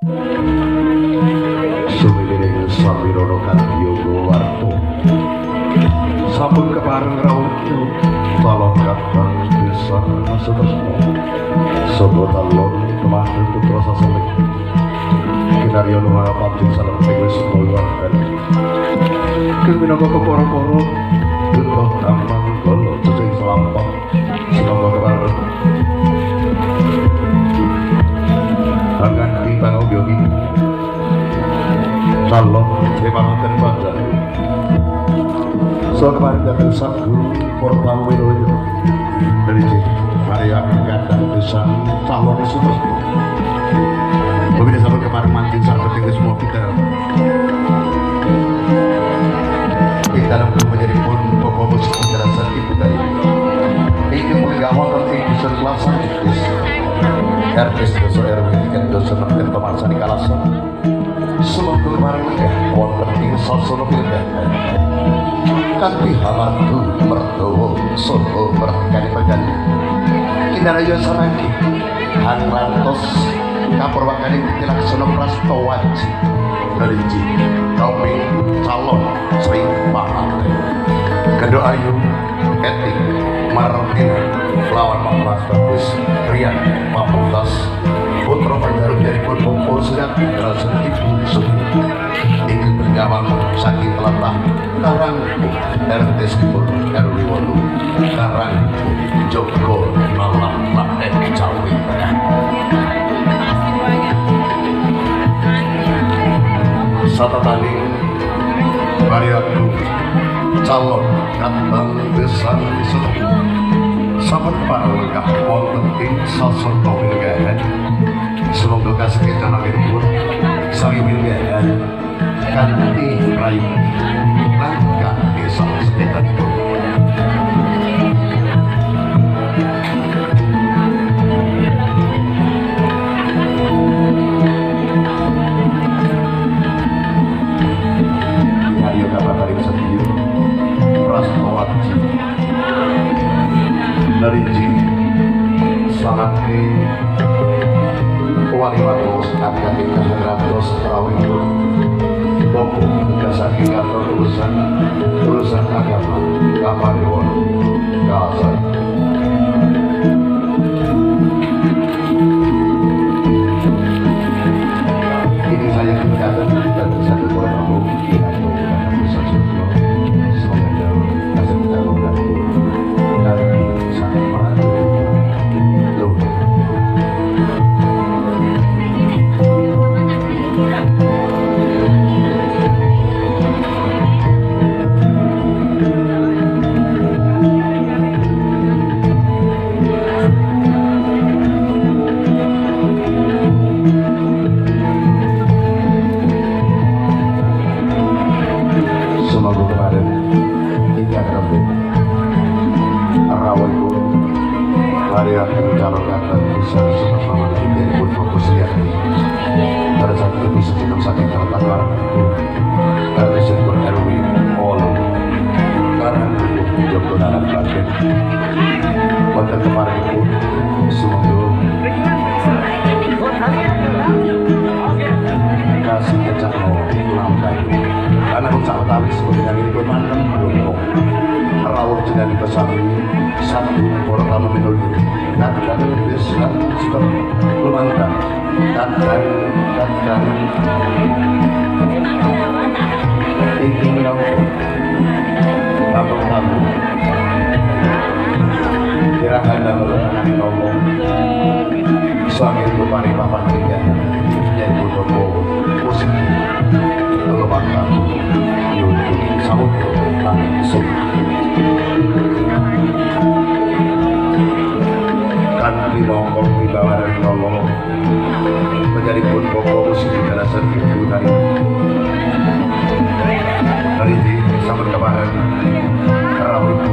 Sumiring Samirono Kadiogo Warto sampun kepareng rawuh talon kadang desa Sutresno Sogo talon kemarin putra saselik kinarya nuha pabrik salem wis mulwargan kang minangka keporo-poro dutoh amang kala cecing selampang sinangka kepareng akan dipangobyogi calon Demanten Banjar so kemarin datang Sabtu Portal Widoyo dari Maria Gadang Desa calon Sutresno berbeda sama kemarin mantin sahabat yang semua kita dalam menjadi pun pokok musik penjelasan ibu tadi ini mengawal tentang bisa selasa RS dosa RW dan dosa menekan pemaksa di kalasan semoga kemarin ya wonten ing sasono pilkada kanthi hamartu mertowo soho berkali pegani kinaraya sarangki hangrantos kapurwakani tilaksana prastawaji religi kauping calon Sri Mahathir Kedo Ayu Etik Martina lawan Mas Bagus Rian Pamungkas putra Panjaru dari Purwopo Surat Rasul Ibu Suti ingin bergawang saking telatah Karang RT 10 RW 8 Karang Joko Malam Laek Jawi Sata tadi Mariaku calon kadang desa Sutresno sahabat parlegah wonten ing sasono wilgahan semoga kasengketan akhiripun sami wilgahan kanthi rayu langkah desa sekitaripun ayo kabar tarik sendiri Prastowaji dari Ji sangatnya wali-wali akan dikahengratos rawihun Boko kesaking kantor urusan agama Kamarewon Kasar ini saya kegiatan dan satu orang Prabowo semoga jauh kasih kita membantu dan sangat membantu loh Rawit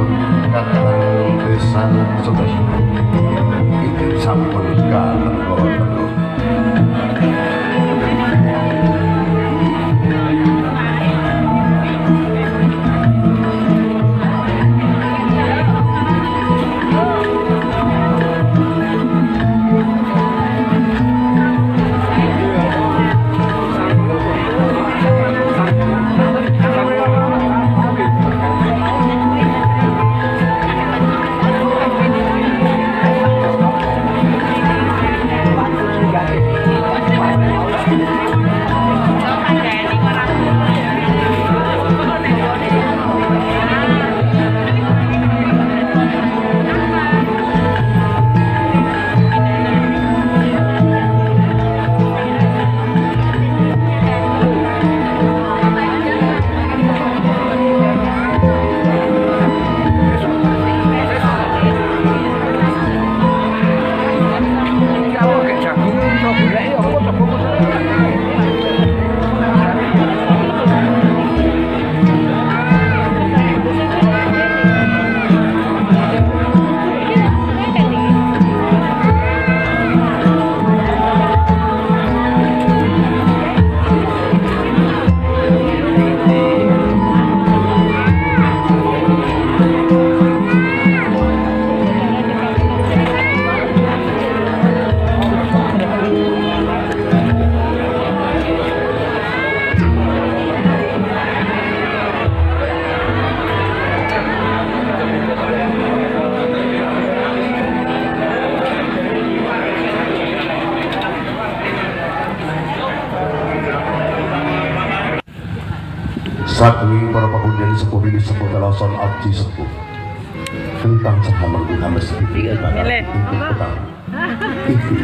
Sadwi para pakunjani sepuh ini sepuh teloson abdi sepuh tentang sahamang di hamas itu petang itu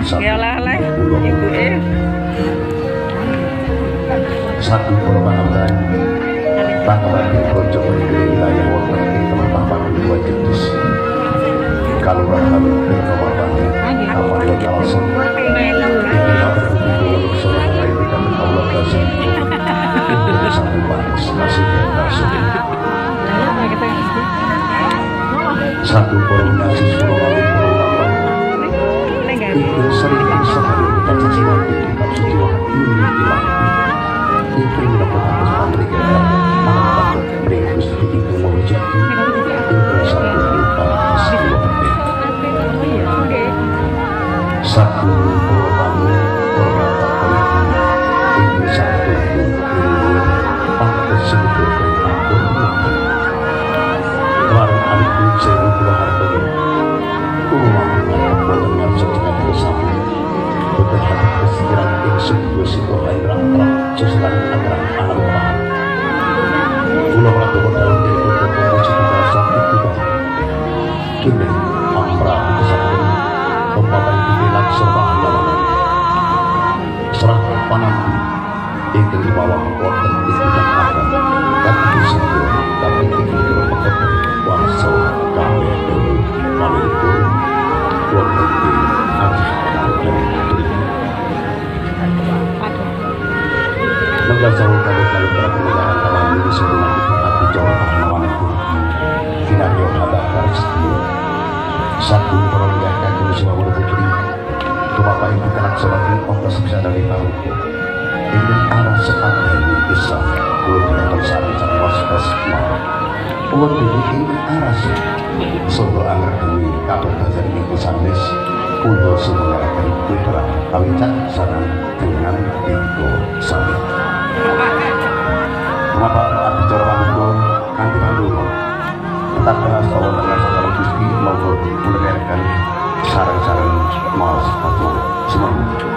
satu para pangabaran pangabaran di projo wilayah wonten ing tempat dua jenis kalurahan ing kawasan apabila teloson ini apa itu seorang lain kami Allah kasih satu batas nasibnya langsung satu koronasi suruh itu sering sekali kita sesuatu di kitab suci ini hilang itu mendapatkan kesempatan mengatakan berikut itu mewujud itu satu batas satu korban itu satu sebetulnya kemarin aliku saya dua hartanya uang dengan secara bersama berhati kesekiran sebuah situasi rangkap sesuatu antara alam bahan pulau ratu berdalam dari untuk memuji pada saat itu kini ampra kesatuan pembaban dibilang serba dalam serah panampi itu di bawah wonten di bidang akan tapi disitu tapi itu merupakan kuasa kami dulu kami itu wonten di aji dari negara jauh kami berkenegaraan dalam diri semua tapi jauh pahlawan itu sinario ada garis satu perolehkan dulu semua putri itu bapak ibu kanak sebagai ongkos bisa dari tahun ini arah sekali bisa belum tersari cara was-was buat ini arah sungguh anggar demi kabel belajar minggu sanis kulo semengarahkan putra kawican sarang dengan itu sami kenapa ada cara wanita nanti malu tetap dengan bahwa dengan sasaran gusti maupun menegarkan sarang-sarang maus atau semua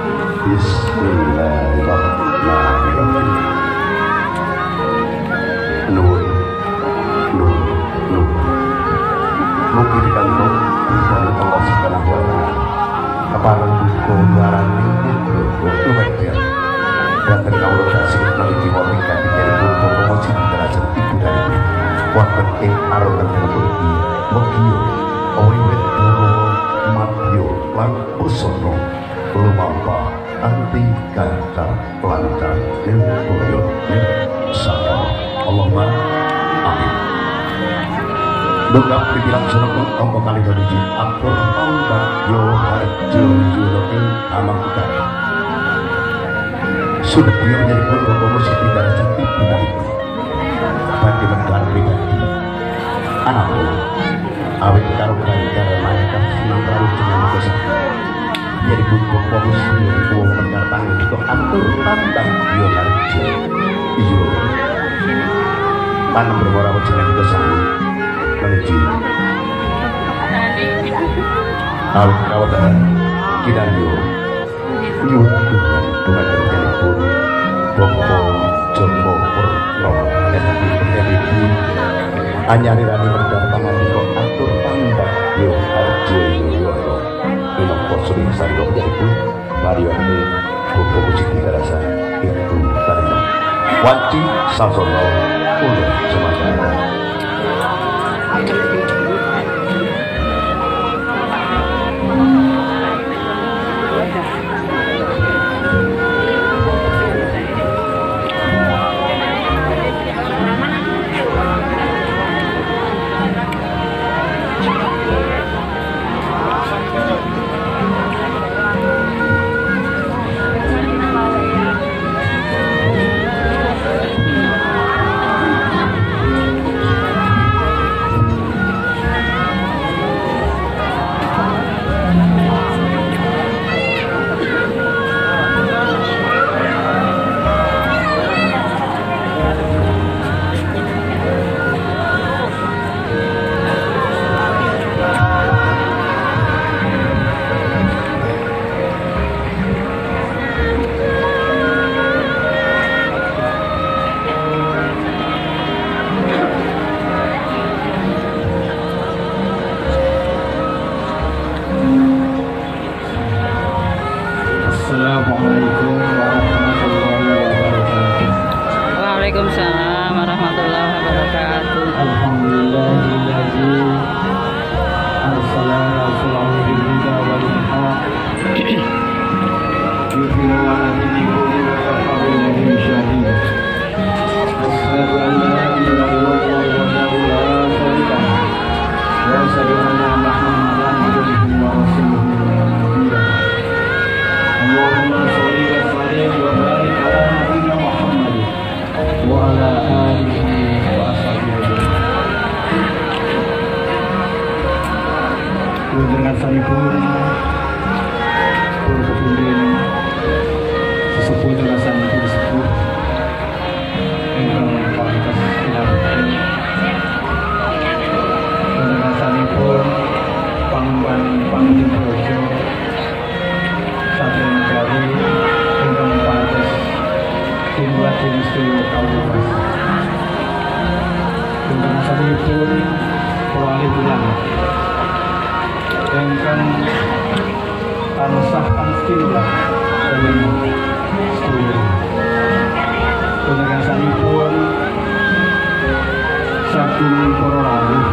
Bismillahirrahmanirrahim. Nur. Mungkin gantung dari Allah Subhanahu wa Ta'ala. Kepada buku barang itu lumayan. Dan terkawal kasih dari jiwa tingkat dari buku promosi derajat ibu dari waktu ing arogan terbukti Mokio Owiwet Duro Matio Lan Usono Lumampa anti gantar pelancar nilpoyo nilsara Allahumma amin. Dongkap dibilang seneng ongko kali beriji akur ombak yo harjo yurokin amang kita sudah dia menjadi guru promosi di darajat ibu dan ibu bagi menegara pribadi anakku awet karo negara malaikat senang terlalu dengan dosa jadi butuh promosi di bawah menegara tangan itu atur tambang yo harjo iyo tanam berwarna dengan dosa menuju awet kawasan kidayo nyutuhan dengan telepon Boko Joko Purno Neti Pernyabibu Anyari Rani Merdang Tangan Diko Atur Tambak Yo Arjo Yoyono Minum Posuri Sarido Jaribu Mariwati Boko Uciti Darasa Itu Tarino Wanci Sasono Ulo Sumatera وأشهد أن محمدا عبده ورسوله اللهم صل وسلم وبارك على نبينا محمد وعلى آله وأصحابه أجمعين. Dengan sanipun berkebundin sesepuh dengan sanipun sepuh ingkang pantas kinabekti dengan sanipun pangban pangling brojo saben negari ingkang pantas dibuat sedaya kawulas dengan sanipun wali bulan ingkang tansah pastilah ing sedaya penjelasanipun saking para rawuh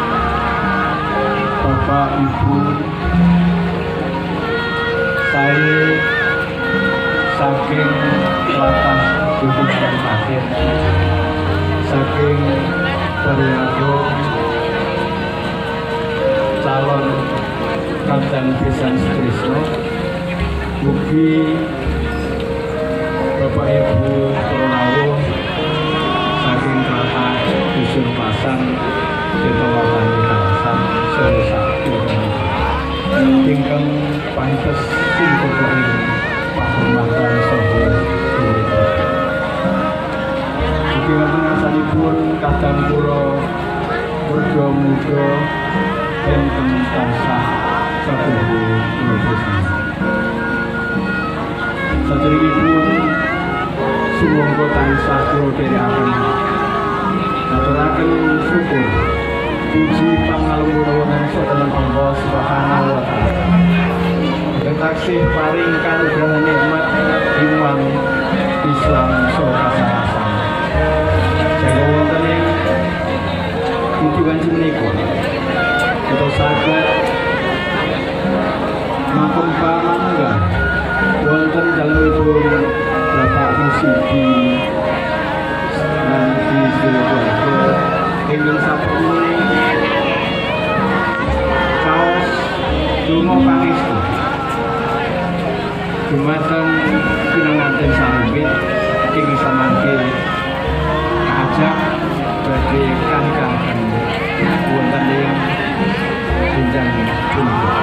Bapak Ibu saya saking latas duduk dan akhir saking perilaku calon Kapten Pisan Sutrisno mugi Bapak Ibu Rawuh saking Tlatah Dusun Pasang Ditowakan Kawasan Selesa ingkang pantes singkuping pahormatan saha mugi wonten ngarsanipun kadang kula muga-muga ingkang tansah sabuh kula saderengipun sumangga tansah kula dherekaken aturaken syukur puji pangalungguran saking Allah Subhanahu wa taala ingkang taksih paring kanugrahan nikmat iman Islam saha kasarasan jaga wonten ing tujuan menika kita saged makom pamangga wonten dalemipun Bapak Musidi nanti Sidoarjo ingkang sapunika kaos donga pangestu dumateng pinanganten sambit ing samangke ajak badhe kangkangan wonten ing Bintang Jumbo.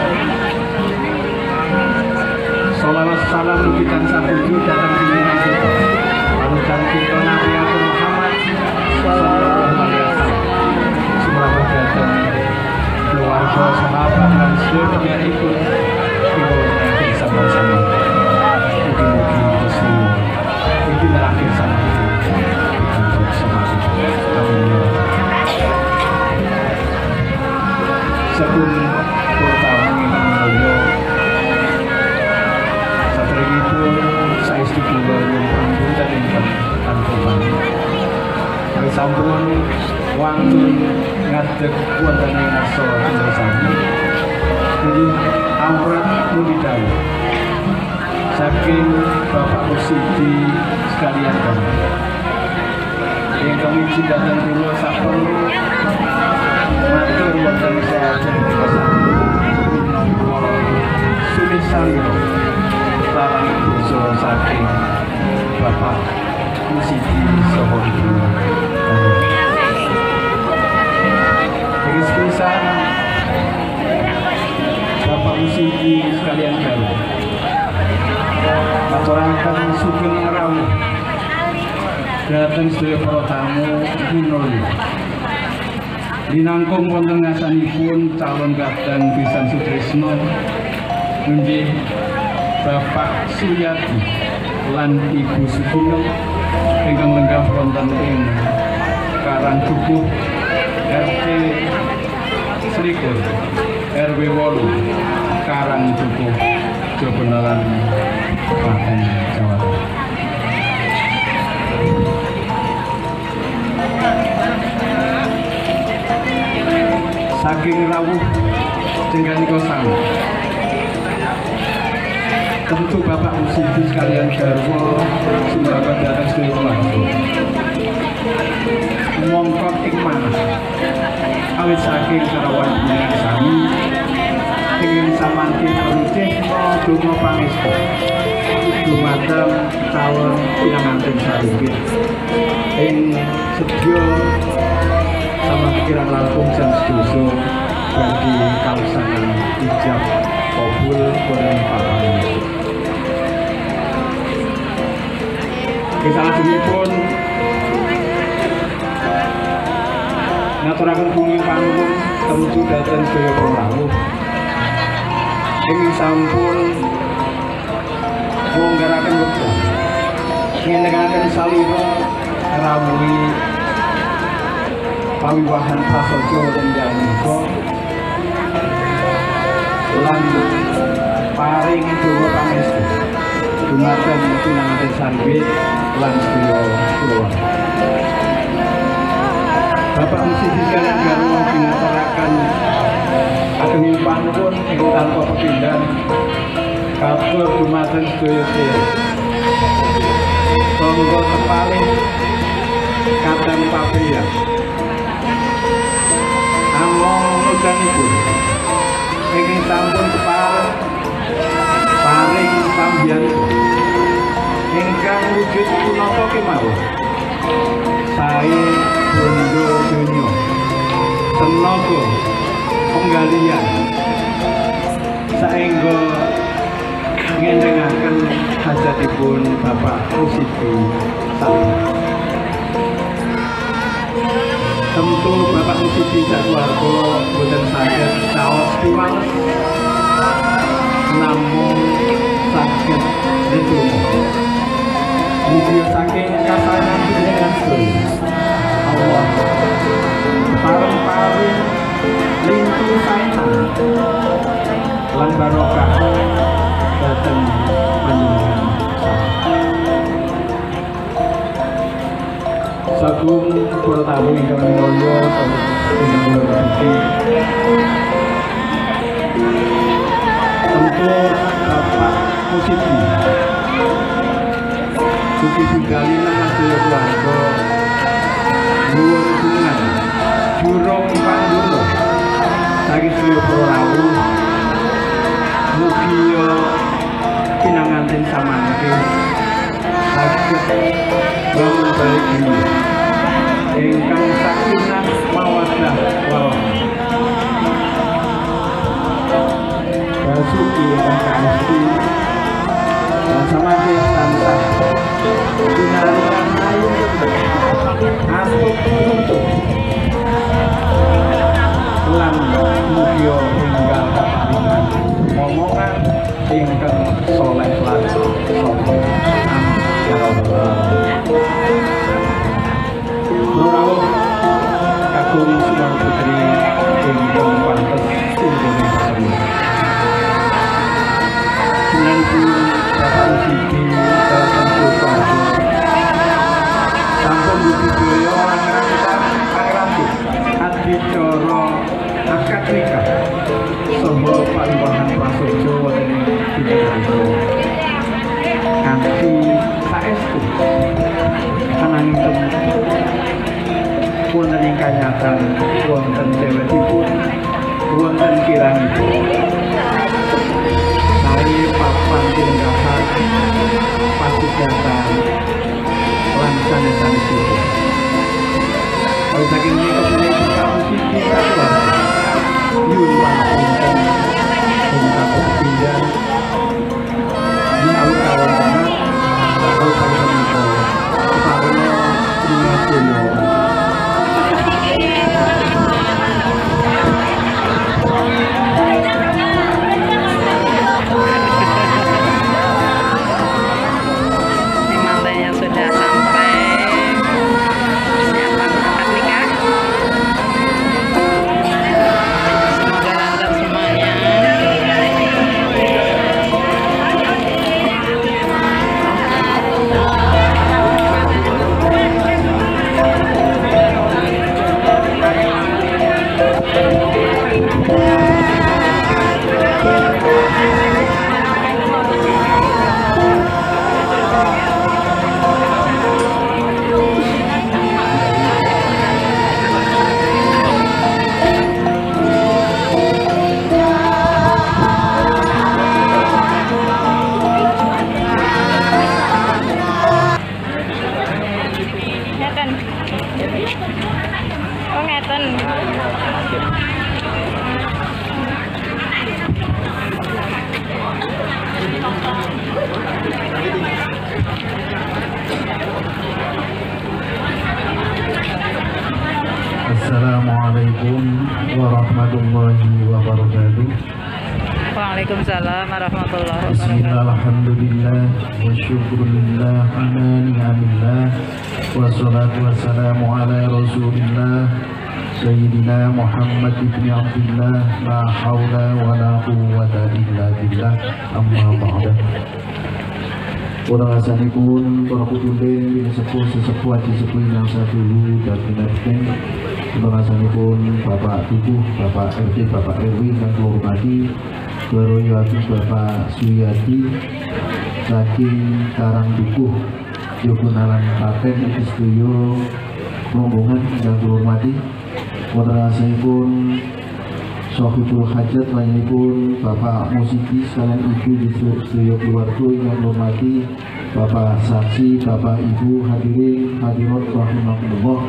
Salawat salam kita sapuju datang junjungan kita panutan kita Nabi Muhammad sallallahu alaihi wasallam selamat datang keluarga sahabat dan seluruhnya ikut kita bersama-sama mugi-mugi Gusti iki terakhir sama untuk semakin sebelum pertama mulya saderengipun saestu kula nyuwun punten ingkang anugrah kami sampun wantun ngadeg wonten ing asa sami jadi amrat mulidawu saking Bapak Musidi sekalian kami ingkang miji dhateng kula saperlu matur wonten sahaja sulit saliro larang dosa saking Bapak Musidi saha Ibu pisan Bapak Musidi sekalian kami aturaken sugeng rawuh dhateng sedaya para tamu minulya dinangkung wonten ngasanipun calon Kapten Pisan Sutrisno inggih Bapak Suyadi lan Ibu Sugeng ingkang lenggah wonten ing Karangdukuh RT Selikur RW 8 Karangdukuh Jobenelan Klaten Jawa Tengah. Saking rawuh jengganika sami tentu Bapak Musidi sekalian garwa sumraga datang sedaya keluarga mongkot ing manah awit saking karawan jenengan sami ingin samantin rucih donga pangestu dumateng calon pinanganten saripit ing sedya sama pikiran langkung jam sedoso bagi kalaksanan ijab kabul boten papan. Salajengipun ngaturaken bumi panuwun tumuju dhateng sedaya para rawuh ingkang sampun nglonggaraken wekdal ngenengaken salira ngrawuhi pawiwahan prasaja tenggang menika lan paring dawa pangestu dumateng pinanganten saripit lan sedaya kulawarga. Bapak Musisi sekalian garwa dinaturaken ageng panuwun ingkang tanpa pepindhan katur dumateng sedaya sedherek. Monggo kepaling kadang papriya. Among nudanipun ingkang sampun kepareng paring pambiyantu ingkang wujud punapa kemawon sae bondo donya tenaga penggalian saengga ngendengaken hajatipun Bapak Musisi sami. Tentu Bapak Musisi sakeluarga boten saged caos piwales namung saged ndedonga mugi saking kasanan panjenengan sedaya Allah paring lintu santan lan barokah dhateng panjenengan sagung para tamu ingkang minulya sampun tentu Bapak Musisi Suki Binggali nama sedaya keluarga nuwun sungan jurung pandura saking sedaya para rawuh mugi pinanganten samangke saged bangun balik dunia ingkang sakinah mawaddah warahmah basuki ingkang kaesti dan samangke tansah pinaringan ayu atuk untuk lan mugia hingga kaparingan momongan ingkang soleh lan sombong ya Allah. Rawuh kagum Semar Putri ingkang pantes Indonesia. Sinanipun Bapak Musisi tentu saja sampun budidaya angkatan pangrapit adicara akad nikah saha pawiwahan prasaja wonten ing Bidadari kanthi saestu ananging wonten ing kanyatan wonten dewekipun wonten kirangipun sae papan tindakan pasugatan lan sanes-sanesipun. Oleh saking menika punika Musisi sakeluarga nyuwun pangapunten ingkang kepindhan dinawi kawontenan kawula menika kepareng nyuwun sudah sampai persiapan akad nikah. wabarakatuh. Waalaikumsalam warahmatullahi wabarakatuh. Bismillah, alhamdulillah, wa syukurillah, ala ni'amillah, wassalatu wassalamu ala rasulillah, Sayyidina Muhammad ibn Abdillah, la hawla wa la quwwata illa billah, amma ba'da. Orang asanipun para kudulin bin sesepuh haji sepuh yang sadulu dan binateng. Orang asanipun Bapak Tubuh, Bapak RT, Bapak RW dan Hormati, Baroyati Bapak Suyati saking Karang Dukuh Yogunalan Klaten itu setuju rombongan dan hormati. Orang asanipun Sohibul Hajat pun Bapak Musiki sekalian ibu di studio keluarga yang hormati, Bapak saksi, Bapak Ibu hadirin hadirat rahimahullah.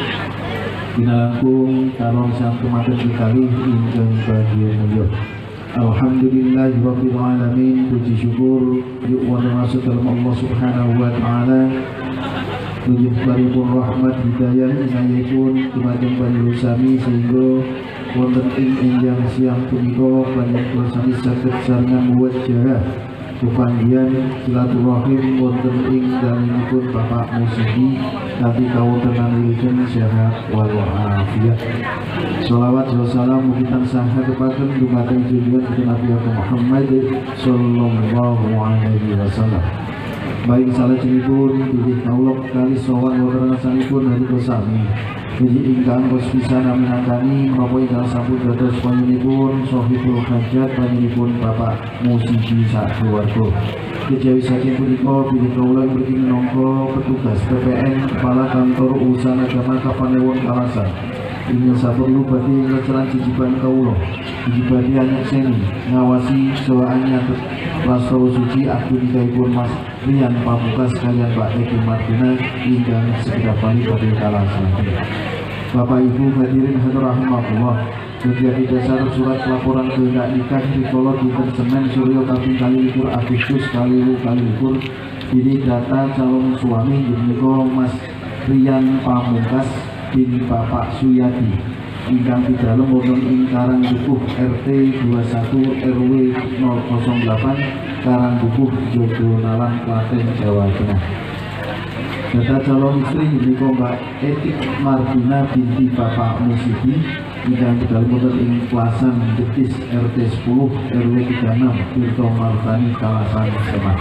Binalangkung kalong sang kematian dikali ingkang bahagia mulia. Alhamdulillahirabbil alamin, puji syukur yuk wa masuk dalam Allah Subhanahu wa taala. Tujuh paripun rahmat hidayah inayipun kematian panjenengan sami sehingga wonten ing enjang siang punika panjenengan sami saged sarengan muwajjah kepandian silaturahim wonten ing dalemipun Bapak Musiki nanti kawontenan wilujeng sehat wal afiat. Sholawat wa salam mugi tansah katepaken dumateng junjungan Nabi Muhammad sallallahu alaihi wasallam. Baik salah cinipun pilih kaulok kali sowan wonten asanipun hari sami. Jadi ingkang pisan minangkani menapa ingkang sampun dados panjenenganipun Sohibul Hajat panjenenganipun Bapak Musiki sak keluarga. Kejawi saking punika bilih kawula mriki minangka petugas PPN Kepala Kantor Urusan Agama Kapanewon Kalasan. Ingin saperlu badhe ngeceran jijiban kawula. Jijibane anyar seni ngawasi sawaannya Rasul suci akunikaipun Mas Rian Pamukas kalian Mbak Eki Martina ingkang sekedapani badhe kalasan. Bapak Ibu hadirin rahimahullah. Jadi dasar surat laporan kehendak nikah rikala dinten Senin Suryo kaping 21 Agustus 2021. Ini data calon suami menika Mas Rian Pamungkas bin Bapak Suyati ingkang pidalem wonten ing Karang Dukuh RT 21 RW 008 Karang Dukuh Jogonalan Klaten Jawa Tengah. Data calon istri menika Mbak Etik Martina binti Bapak Musiki ingkang pidalem wonten ing Klasan Jetis RT 10 RW 36 Tirto Martani Kalasan Semarang.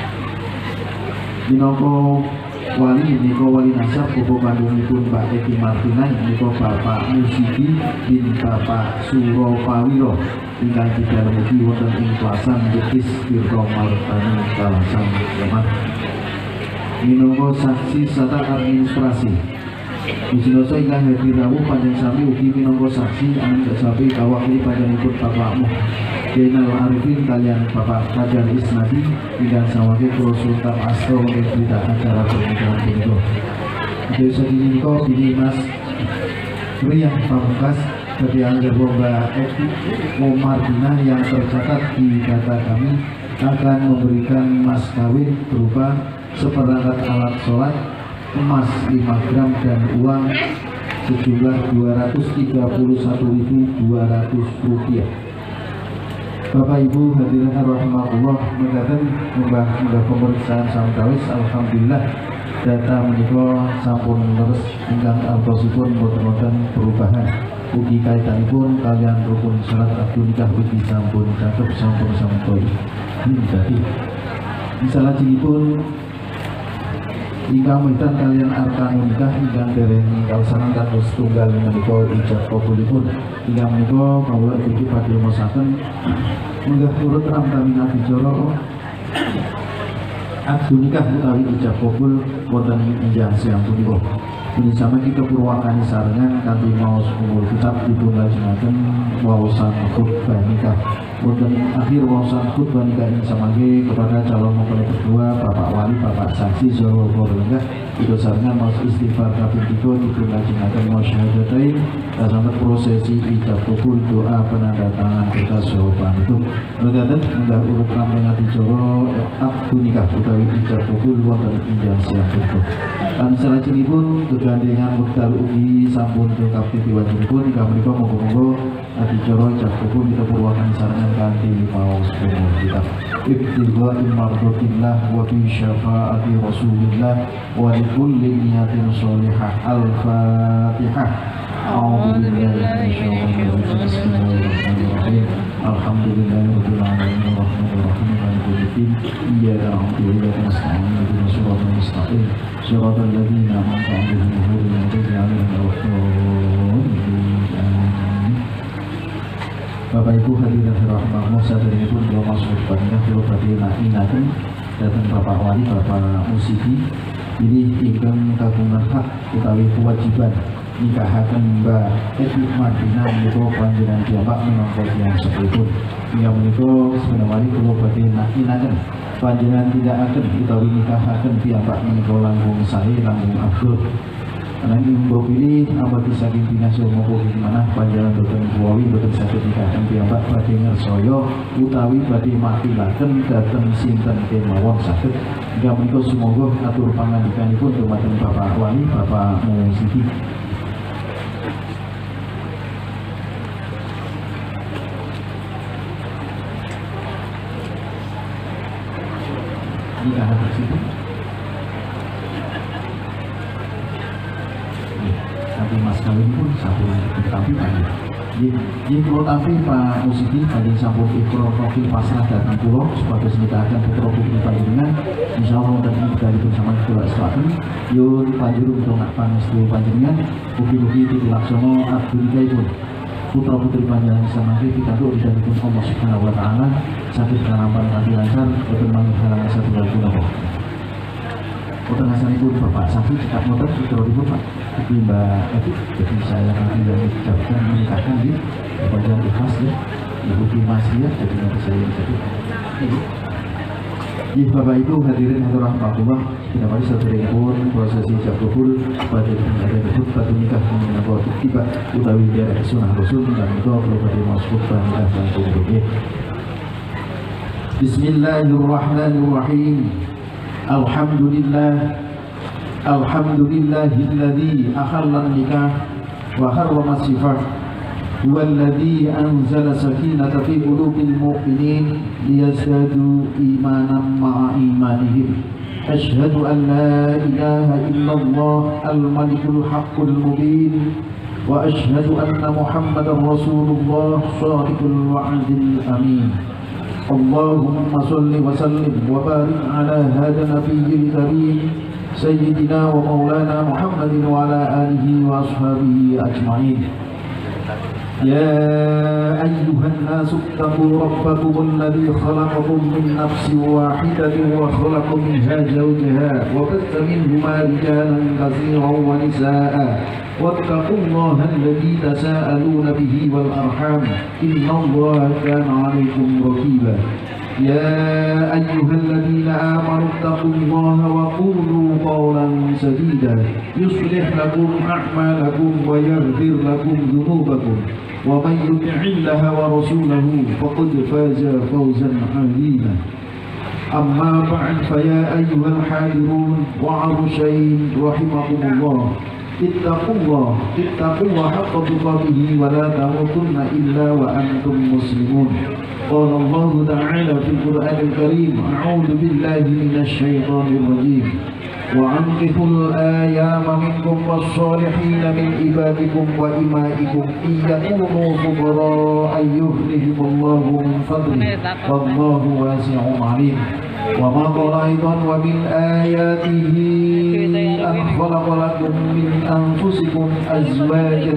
Minangka wali menika wali nasab bapak kandungipun Mbak Eki Martina menika Bapak Musiki bin Bapak Suropawiro ingkang pidalem ugi wonten ing Klasan Jetis Tirto Martani Kalasan Semarang. Minangka saksi serta administrasi Wisinoso ingkang hadir rawuh panjenengan sami ugi minangka saksi anggen sapi kawakili panjenenganipun Bapak Zainal Arifin kalian Bapak Fajar Isnadi ingkang sawage kula Sultan Astro ing berita acara pernikahan punika. Desa punika bilih Mas Rian Pamungkas dadi angger Mbak Eki Martina yang tercatat di data kami akan memberikan mas kawin berupa seperangkat alat sholat emas 5 gram dan uang sejumlah Rp231.200. Bapak Ibu hadirin rahimahullah, mekaten mbah pemeriksaan samtawis alhamdulillah data menika sampun leres ingkang artosipun boten perubahan. Ugi kaitanipun kalian rukun syarat akad nikah ugi sampun cakep sampun sampai. Jadi misalnya jinipun ingkang metan kalian arkanun nikah ingkang dereng kalsanan kados tunggal menika ijab kabulipun ingkang menika kawula iki badhe masaken munggah turut ramtamin adicara akad nikah utawi ijab kabul wonten enjang siang punika. Ini sama kita purwakani sarengan kanthi maos umur kitab dipun lajengaken waosan khutbah nikah. Wonten akhir waosan khutbah nikah ini samangke kepada calon mempelai berdua Bapak Wali Bapak Saksi Jawa Lenggah itu sarengan maos istighfar kaping 3 dipun lajengaken maos syahadatain sampai prosesi ijab kabul doa penandatangan kertas jawaban itu. Mekaten munggah urut rampungan dicara akad nikah utawi ijab kabul wonten enjang siang punika. Lan salajengipun kegandengan wekdal ugi sampun tungkap titiwanipun ingkang menika monggo-monggo ati coro cakupun kita purwakan sarangan kanti mau sepuluh kita ibtiga imardotillah wa bi syafaati rasulillah wa likulli niyatin sholihah. Al-Fatihah. A'udzu billahi minasyaitonir rajim. Bismillahirrahmanirrahim. Alhamdulillahirabbil alamin arrahmanir rahim maliki yaumiddin. Iyyaka na'budu wa iyyaka nasta'in ihdinas siratal mustaqim siratal ladzina an'amta 'alaihim ghairil maghdubi 'alaihim waladdallin. Bapak Ibu hadirin rahimahullah, saderengipun kula masuk panjenengan kula badhe nakinaken dhateng Bapak Wali, Bapak Musiki ini ingkang kagungan hak utawi kewajiban nikahaken Mbak Eti Madinah menika panjenengan piyambak minangka tiyang sepuhipun. Inggih menika sebenarnya kula badhe nakinaken panjenengan tidak akan utawi nikahaken piyambak menika langkung sae langkung abdul. Nanging mbok pilih abadi saking pinasya moko gimana panjenengan boten kuwawi boten saged nikahaken piyambak badhe ngersaya utawi badhe makilaken dhateng sinten kemawon saged. Inggih menika sumangga atur pangandikanipun dumateng Bapak Wali, Bapak Musiki. Nikahan tersebut nanti mas kawin pun sampun ditampilkan. Jadi kalau tampil Pak Musiki tadi sampun ikro profil pasrah datang pulau sebagai nikahaken putra putri panjenengan. Insyaallah dan ini sama kula sepaken yun panjuru untuk pangestu panjenengan mugi-mugi dilaksana abdulikaipun putra putri panjenengan samangke pikantuk ridhanipun Allah Subhanahu wa taala saged kalampahan kanthi lancar boten manghalangi satunggal punapa. Boten asalipun Bapak Safi cekap motor putripun Pak. Jadi Mbak Eti, jadi saya nanti yang diucapkan menikahkan di bagian ikhlas ya, Ibu Mas ya, jadi nanti saya yang jadi. Bapak Ibu hadirin hadirat rahmatullah, kita mari saderengipun prosesi jabul pada ada debut pada nikah mengenai waktu tiba utawi dari sunnah Rasul dan itu perlu masuk nikah dan tubuhnya. Bismillahirrahmanirrahim. Alhamdulillah. Alhamdulillahilladzi ahallan nikah wa harrama sifah huwallazi anzala sakinata fi qulubil mu'minin liyazdadu imanan ma'a imanihim. Asyhadu an la ilaha illallah al-malikul haqqul mubin wa asyhadu anna muhammadar rasulullah shadiqul wa'dil amin. Allahumma salli wa sallim wa barik ala hadha nabiyyil karim Sayyidina wa maulana Muhammadin wa ala alihi wa ashabihi ajma'in. Ya ayyuhan nasu ittaqu rabbakum alladhi khalaqakum min nafsin wahidatin wa khalaqa minha zawjaha wa batha minhuma rijalan katsiran wa nisaa'a wattaqullaha alladhi tasaaluna bihi wal arham innallaha kana 'alaykum raqiba. يا أيها الذين آمنوا اتقوا الله وقولوا قولا سديدا يصلح لكم أعمالكم ويغفر لكم ذنوبكم ومن يطع الله ورسوله فقد فاز فوزا عظيما. أما بعد فيا أيها الحاضرون وعروسين رحمكم الله اتقوا الله حق تقاته ولا تموتن إلا وأنتم مسلمون. قال الله تعالى في القرآن الكريم أعوذ بالله من الشيطان الرجيم وأنكحوا الأيام منكم والصالحين من عبادكم وإمائكم إن يكونوا فقراء يغنيهم الله من فضله والله واسع عليم. وما قال أيضا ومن آياته أن خلق لكم من أنفسكم أزواجا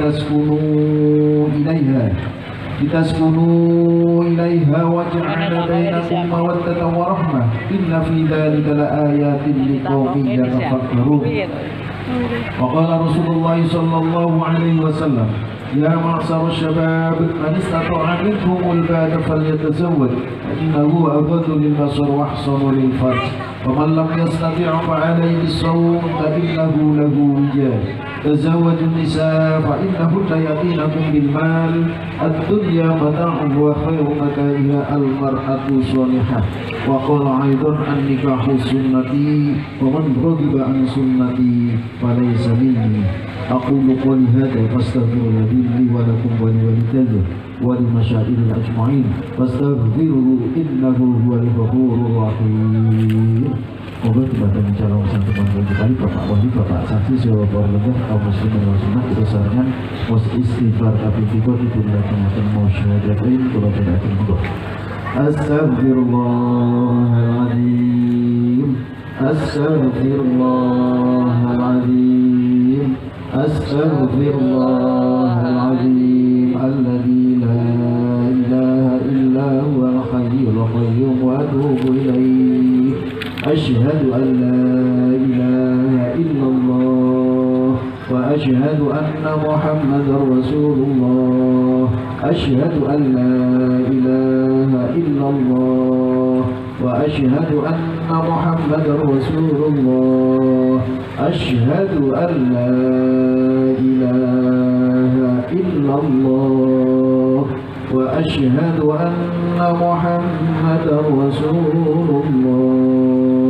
لتسكنوا إليها وجعل بينكم مودة ورحمة إن في ذلك لآيات لقوم يتفكرون. وقال رسول الله صلى الله عليه وسلم يا معشر الشباب من استطاع منكم الباءة فليتزوج فإنه أغض للبصر وأحسن للفرج ومن لم يستطع فعليه بالصوم فإنه له وجاء. تزوجوا النساء فإنهن يأتينكم بالمال الدنيا متاع وخير متاعها المرأة الصالحة. وقال أيضا النكاح سنتي ومن رغب عن سنتي فليس مني. أقول قولي هذا فاستغفر الذي لي ولكم ولوالدي ولمشاهدي أجمعين فاستغفروه إنه هو الغفور الرحيم. Moga kepada calon teman kembali Bapak Wali, Bapak Saksi, Jawa Barat, kaum muslimin wal muslimat berdasarkan was istighfar tapi kita diberikan kematan mau syahadatain kalau tidak akan Astaghfirullahaladzim, Astaghfirullahaladzim, Astaghfirullahaladzim, alladzi la ilaha illa huwal hayyul qayyum wa atubu ilaih. Asyhadu an la ilaha illallah wa asyhadu anna Muhammadar Rasulullah. Asyhadu an la ilaha illallah wa asyhadu anna Muhammadar Rasulullah. Asyhadu an la ilaha illallah wa asyhadu anna Muhammadar Rasulullah.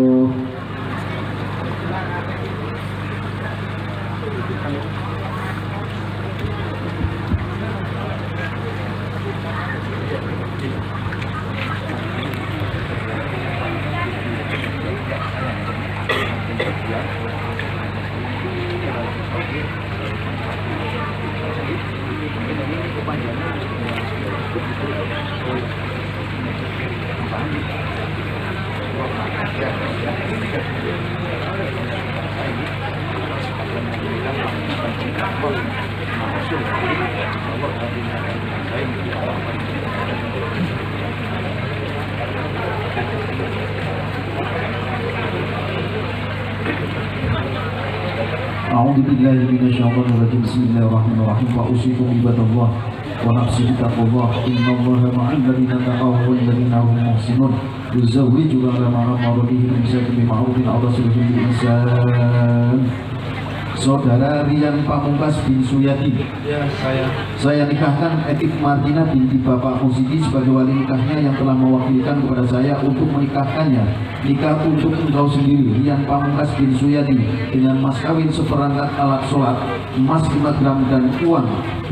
A'udzu billahi minasyaitonir rajim. Bismillahirrahmanirrahim. Wa usikum ibadallah wa nafsi bittaqwallah. Innallaha ma'al ladzina taqaw wal ladzina hum muhsinun. Yuzawwiju ala ma amara bihi al-insan bi ma'rufin aw rasulun bil ihsan. Saudara Rian Pamungkas bin Suyati. Ya, saya nikahkan Etik Martina binti Bapak Musidi sebagai wali nikahnya yang telah mewakilkan kepada saya untuk menikahkannya. Nikah untuk engkau sendiri, Rian Pamungkas bin Suyati, dengan mas kawin seperangkat alat sholat, emas 5 gram dan uang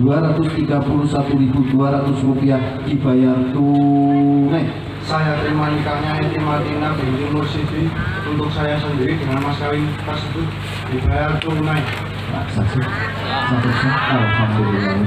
231.200 rupiah dibayar tunai. Saya terima nikahnya Eti Martina binti Mursidi untuk saya sendiri dengan mas kawin tersebut dibayar tunai. Saksi satu alhamdulillah.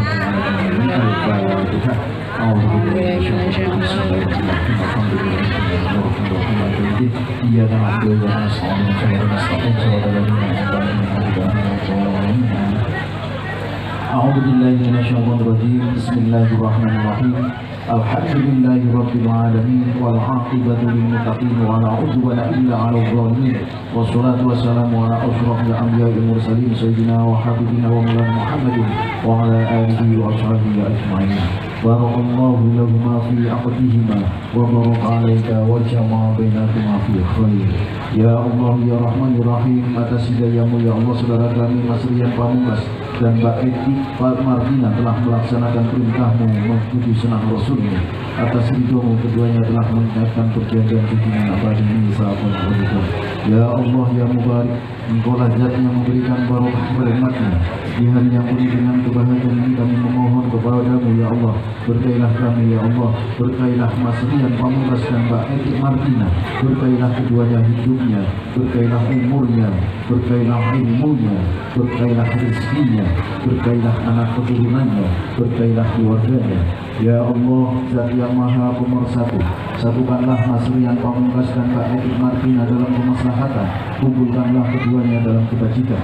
Bismillahirrahmanirrahim. Alhamdulillahi rabbil alamin wal 'aqibatu lil muttaqin wa la 'udwana illa 'alal zalimin. Wassalatu wassalamu ala asyrafil anbiya'i wal mursalin sayyidina wa habibina wa maulana Muhammadin wa ala alihi wa ashabihi ajma'in. Barakallahu lahuma fi 'aqdihima wa baraka 'alaika wa jama'a bainakuma fi khair. Ya Allah ya Rahman ya Rahim, atas hidayahmu ya Allah saudara kami Mas Rian Pamungkas dan Mbak Eti Martina telah melaksanakan perintahmu mengikuti senang Rasulmu. Atas ridhomu keduanya telah meningkatkan perjanjian hubungan abadi ini sahabat begitu. Ya Allah ya Mubarak, Engkau lah zat yang memberikan barokah kepada umatmu. Di hari yang penuh dengan kebahagiaan ini kami memohon kepadamu ya Allah, berkailah kami ya Allah, berkailah Mas Rian Pamungkas dan Mbak Eti Martina, berkailah keduanya hidupnya, berkailah umurnya, berkailah ilmunya, berkailah rezekinya, berkailah anak keturunannya, berkailah keluarganya. Ya Allah, Zat yang Maha Pemersatu, satukanlah Mas Rian Pamungkas dan Mbak Eti Martina dalam kemaslahatan, kumpulkanlah keduanya dalam kebajikan.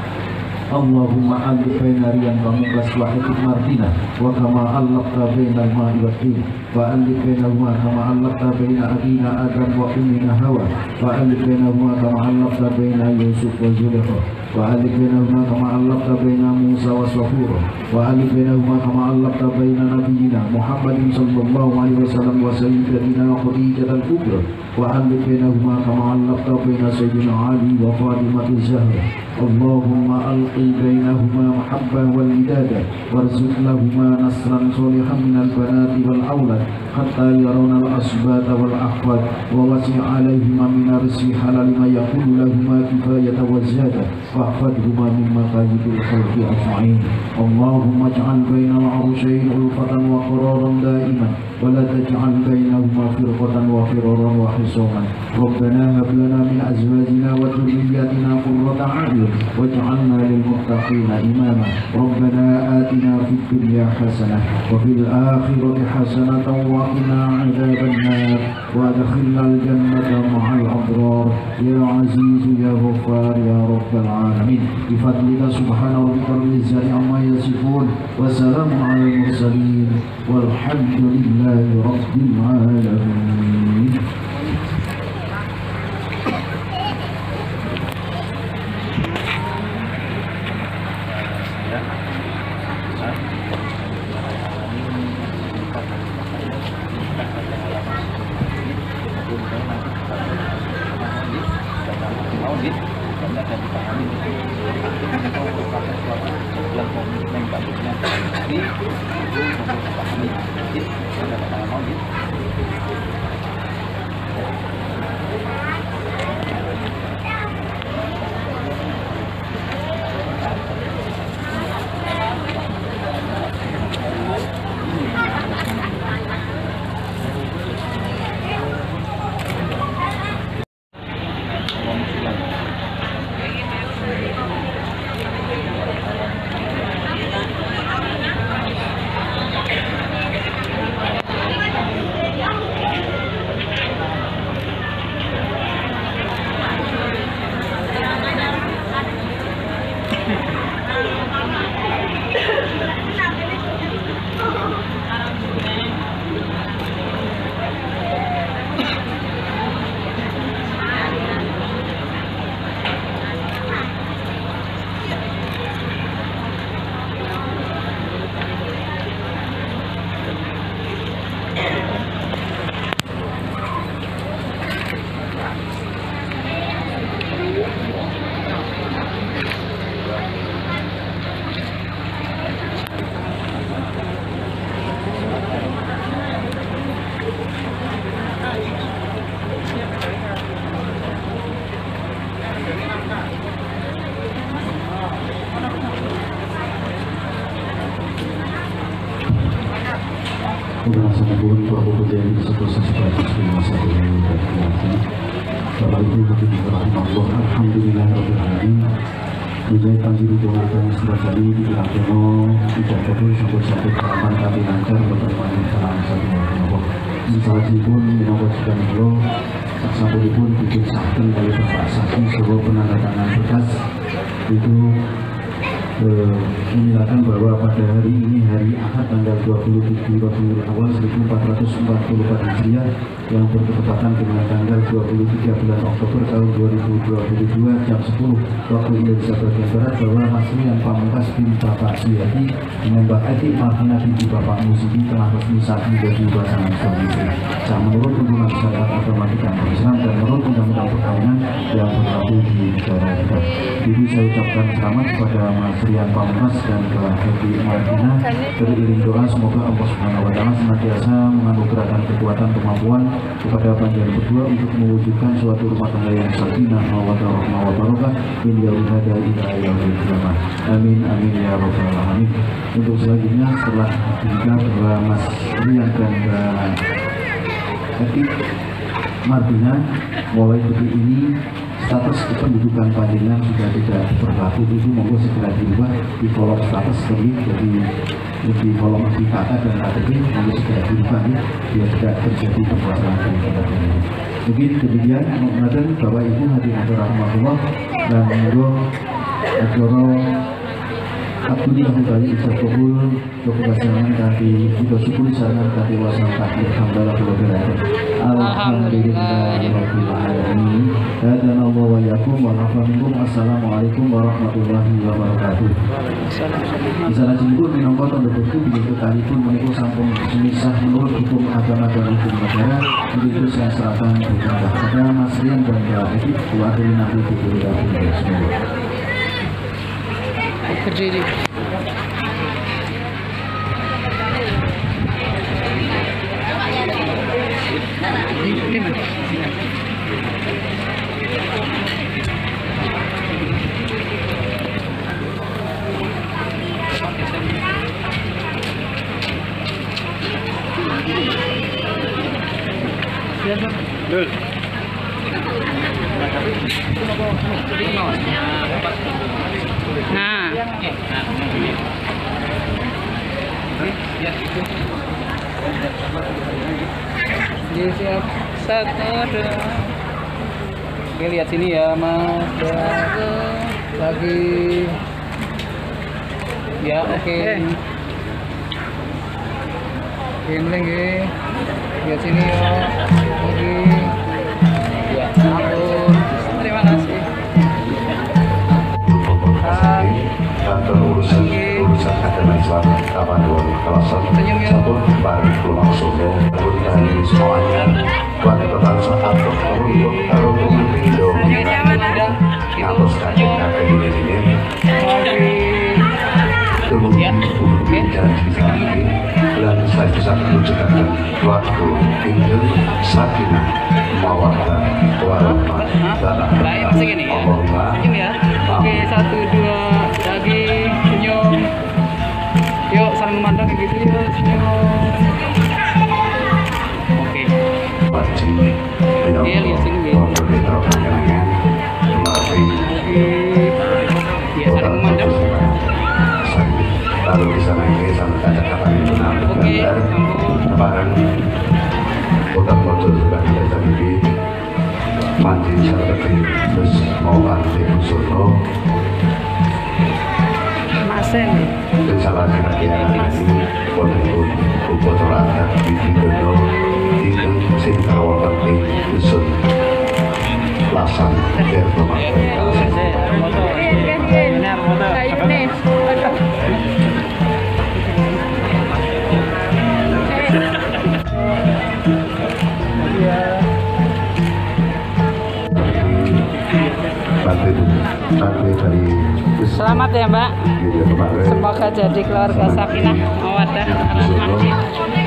Allahumma alif baina Rian Pamungkas wa Eti Martina wa kama allafta bainal ma'i wal tin wa alif bainahuma kama allafta baina abina Adam wa ummina Hawa wa alif bainahuma kama allafta baina Yusuf wa Zulaikha wa alif bainahuma kama allafta baina Musa wa Safura wa alif bainahuma kama allafta baina nabiyyina Muhammadin sallallahu alaihi wasallam wa sayyidatina Khadijah al-Kubra wa alif bainahuma kama allafta baina sayyidina Ali wa Fatimah az-Zahra. Allahumma alqi bainahuma mahabbah wal idada warzuq lahuma nasran solihan minal banati wal awlad hatta yaruna al asbata wal ahfad wa wasi' alaihima min rizqi halal ma yakunu lahuma kifayata wa ziyada واحفظهما من مكايد الخلق أجمعين. اللهم اجعل بين العرشين ألفة وقرارا دائما ولا تجعل بينهما فرقة وفرارا وخصوما. ربنا هب لنا من أزواجنا وذرياتنا قرة أعين واجعلنا للمتقين إماما. ربنا آتنا في الدنيا حسنة وفي الآخرة حسنة وقنا عذاب النار وادخلنا الجنة مع الأبرار يا عزيز يا غفار يا رب العالمين. بفضلك سبحان ربك رب العزة عما يصفون وسلام على المرسلين والحمد لله رب العالمين. Pun bahwa terjadi satu sesuatu di masa ini dan kemudian Bapak Ibu mungkin Allah alhamdulillah rabbil alamin menjadi tanggil doakan setelah tadi dilakukan tidak kabur sampai kapan kami lancar berteman salam satu Allah misalnya pun menawaskan Allah sampai pun bikin sakit dari Bapak Saksi sebuah penandatangan berkas itu menyatakan bahwa pada hari ini hari Ahad tanggal 27 Rabiul Awal 1444 Hijriah yang bertepatan dengan tanggal 23 bulan Oktober tahun 2022 jam 10 waktu Indonesia bagian Barat bahwa Masrian Pamungkas bin Bapak Suyati menembak Eti Martina binti Bapak Musidi telah resmi sah menjadi pasangan suami istri. Menurut hubungan syariat otomatis dan Islam dan menurut undang-undang perkawinan yang berlaku di negara kita. Jadi saya ucapkan selamat kepada Masrian Pamungkas dan kelah Eti Martina. Beriring doa semoga Allah Subhanahu wa taala senantiasa menganugerahkan kekuatan kemampuan kepada panjenengan berdua untuk mewujudkan suatu rumah tangga yang sakinah mawaddah rahmah wa barakah min yaumil hada ila yaumil qiyamah. Amin amin ya rabbal alamin. Untuk selanjutnya setelah menikah bahwa Mas Rian dan Mbak Eti Martina mulai detik ini status kependudukan panjenengan sudah tidak berlaku, itu monggo segera dirubah di kolom status jadi di kolom KK dan KTP monggo segera dirubah ya biar tidak terjadi perbuatan ini. Mungkin demikian mengenai Bapak Ibu hadirin rahmatullah dan monggo acara Abdullah dari Isabul keberhasilan kaki kita syukur sangat kaki wasal kaki alhamdulillah alhamdulillahirabbil alamin. Dan Allah wa yakum wa rahmatullahi. Assalamualaikum warahmatullahi wabarakatuh. Bisa lajengipun minangka tanda bukti bilih kalipun menika sampun semisah menurut hukum agama dan hukum negara begitu saya serahkan kepada Mas Rian dan Mbak Eti diwakili Nabi Bismillah. Berdiri. Di mana? Dul. Nah. Dia siap. 1, 2. Oke, lihat sini ya, Mas. Lagi. Ya, oke. Gimana nggih? Lihat sini ya. Lagi. Ya, ampun. Terima kasih. Kantor urusan agama Islam Kapanewon kawasan 1 Bari Pulau Solo dari semuanya buat bangsa atau untuk Indo ngatus kajian kakek ini kemudian dan bisa dan saya bisa menunjukkan waktu tinggal sakinah mawaddah warahmah dan Allah. Oke, 1, 2, lagi senyum. Yuk saling memandang kayak gitu ya, senyum. Oke. Iya, lihat sini ya. Iya, saling memandang. Lalu bisa naik sama kata-kata itu gambar barang foto-foto sudah kita bikin mandi seperti terus mau mandi usul Masen. dan salah satu yang ini foto rakyat di dodo itu sing kawal penting usul lasan dari pemakaian Selamat ya Mbak. Semoga jadi keluarga sakinah mawaddah warahmah.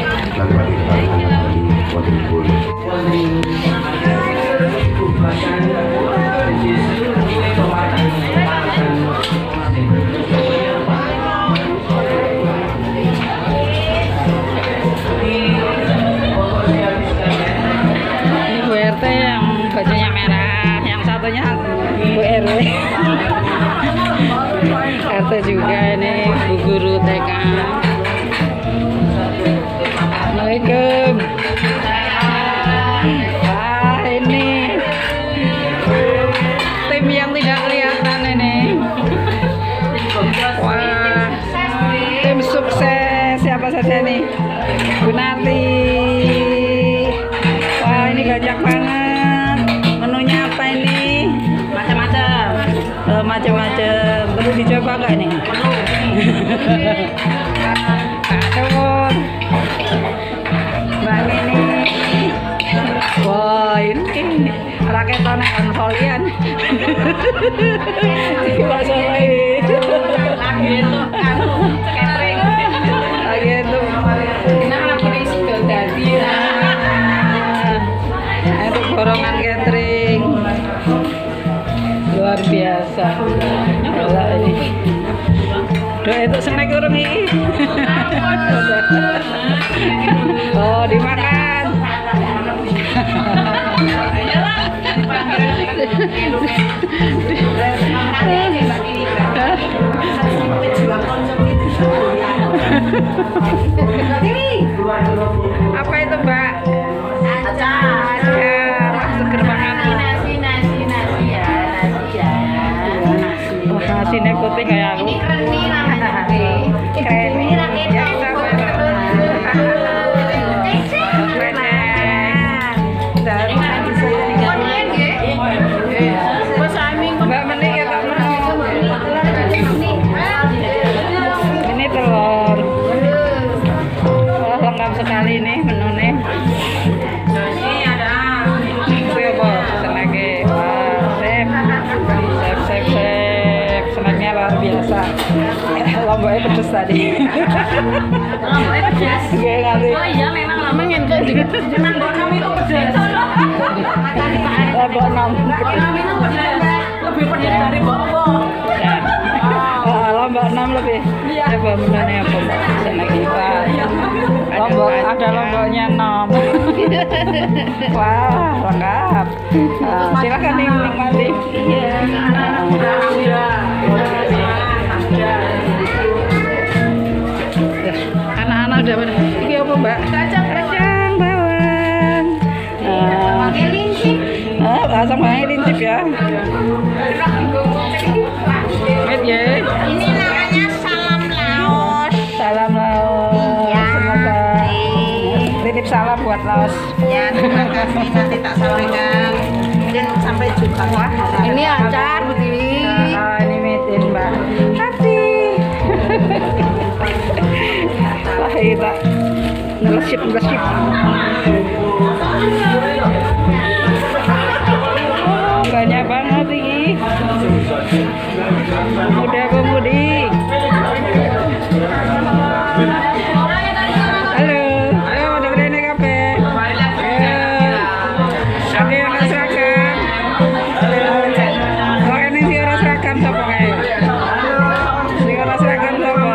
Ini Bu RT yang bajunya merah, yang satunya Bu RW. RT juga ini Bu Guru TK. Assalamualaikum. Wah, ini tim yang tidak kelihatan ini. Wah, tim sukses siapa saja nih? Bu Nati. Wah, ini banyak banget. Menunya apa ini? Macam-macam. Macam-macam. Perlu dicoba nggak nih? Aduh, Mbak ini. Wah, ini raketan konsolian. Mbak Soleh. Lagi itu, catering. Lagi itu. Nah, lagi isi dari. Itu borongan catering. Luar biasa. Kalau ini doa itu snack orang ini. Oh, dimakan. Apa itu Mbak? Acar. Seger banget. Nasi ya. Oh, nasinya putih kayak aku. Ini keren nih namanya. Keren nih. Yang sama. Mbak Meni ya Kak Meno. Ini telur. Wah, lengkap sekali nih menunya. Ini ada itu apa? Senake. Wah, sip. Senaknya luar biasa. Lomboknya pedes tadi. Lomboknya pedes. Oke, nanti. Oh iya, memang lama ngentot juga. Cuman bonom itu pedes. Bonom itu pedes. Lebih pedes dari bobo. Ya. Lombok 6 lebih. Coba menunya apa? Senake. Lombok ada lomboknya 6. Wah, lengkap. Silakan dinikmati. Iya. Anak-anak udah pada. Ini apa Mbak? Kacang bawang. Kacang bawang lincip ya. Wait ya. Ini namanya salam Laos. Salam Laos. Ya, Semoga titip salam buat Laos. ya terima kasih, nanti tak sampaikan. Mungkin sampai jumpa. Ini acar begini. Ini meeting Mbak Hati. Wah kita ngelesip. Oh, banyak banget ini. Pemuda-pemudi. Halo, ayo mudah-mudahan ini kafe. Ada yang nggak seragam. Oh ini sih orang seragam siapa kayak? Si orang seragam siapa?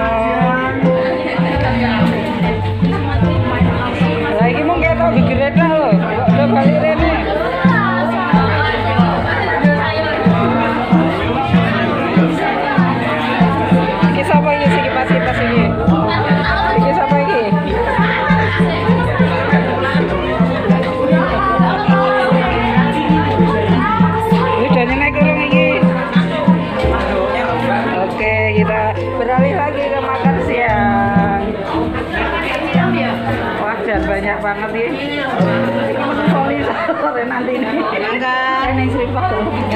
Lagi mau kayak tau gegeran loh. Udah balik ini. Iki siapa ini sih kipas ini? Iki siapa ini? Udah naik turun ini. Oke, kita beralih lagi ke makan siang. Wah, dan banyak banget ya. Ini poli sore nanti ini. Ini seripak.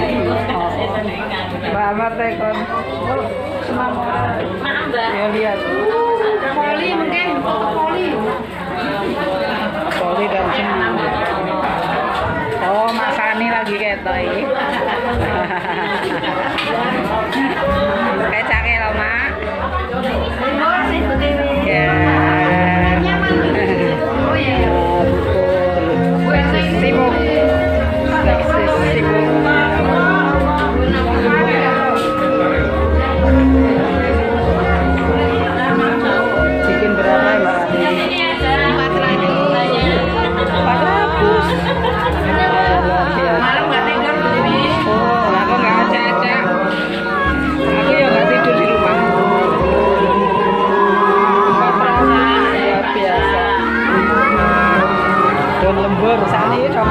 Mbak Tekon. Semangat. Ya lihat. Poli mungkin Poli dan semua. Oh, Masani lagi ketok iki. Kecake lho, Mak. Ya. Sibuk. Bikin berapa ya, Mbak? 400. malam nggak tidur begini. Oh, aku nggak acak-acak. Aku ya nggak tidur di rumah. Luar biasa. Don lembur, sani dong.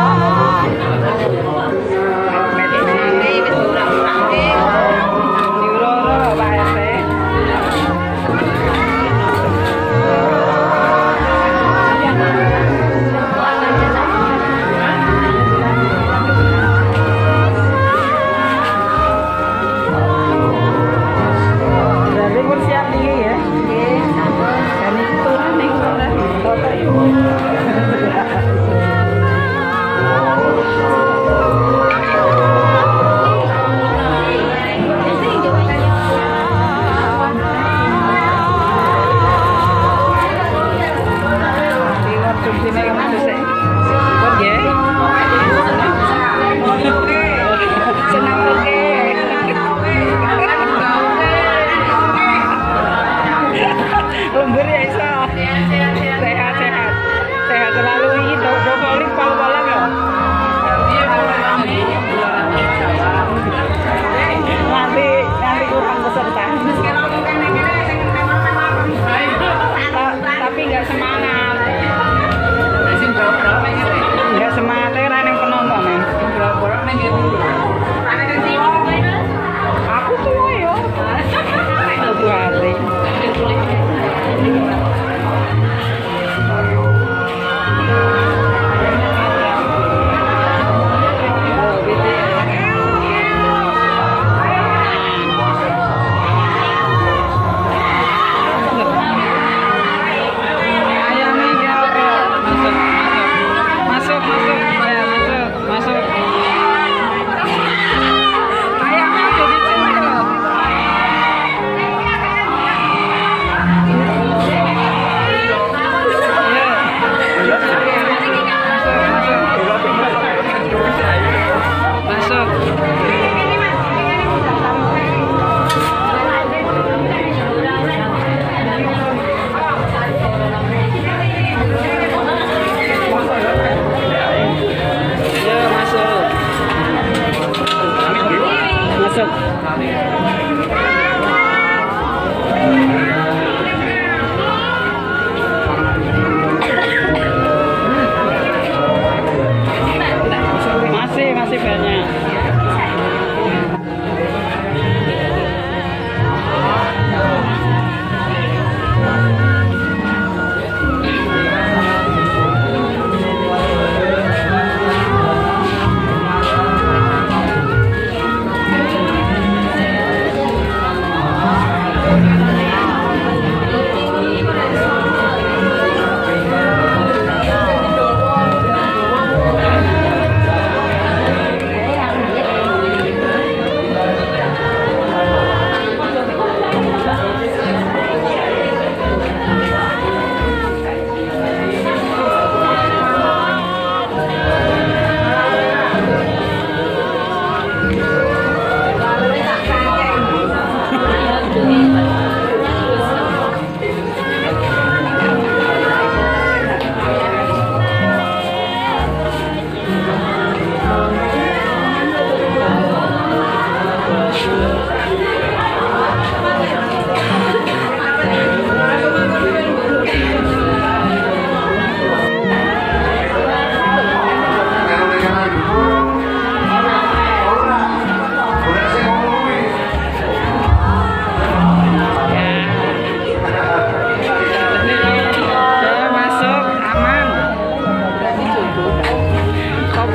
Diurut-urut, Pak RT. Berarti pun siap nih ya. Dan itu turun nih kota.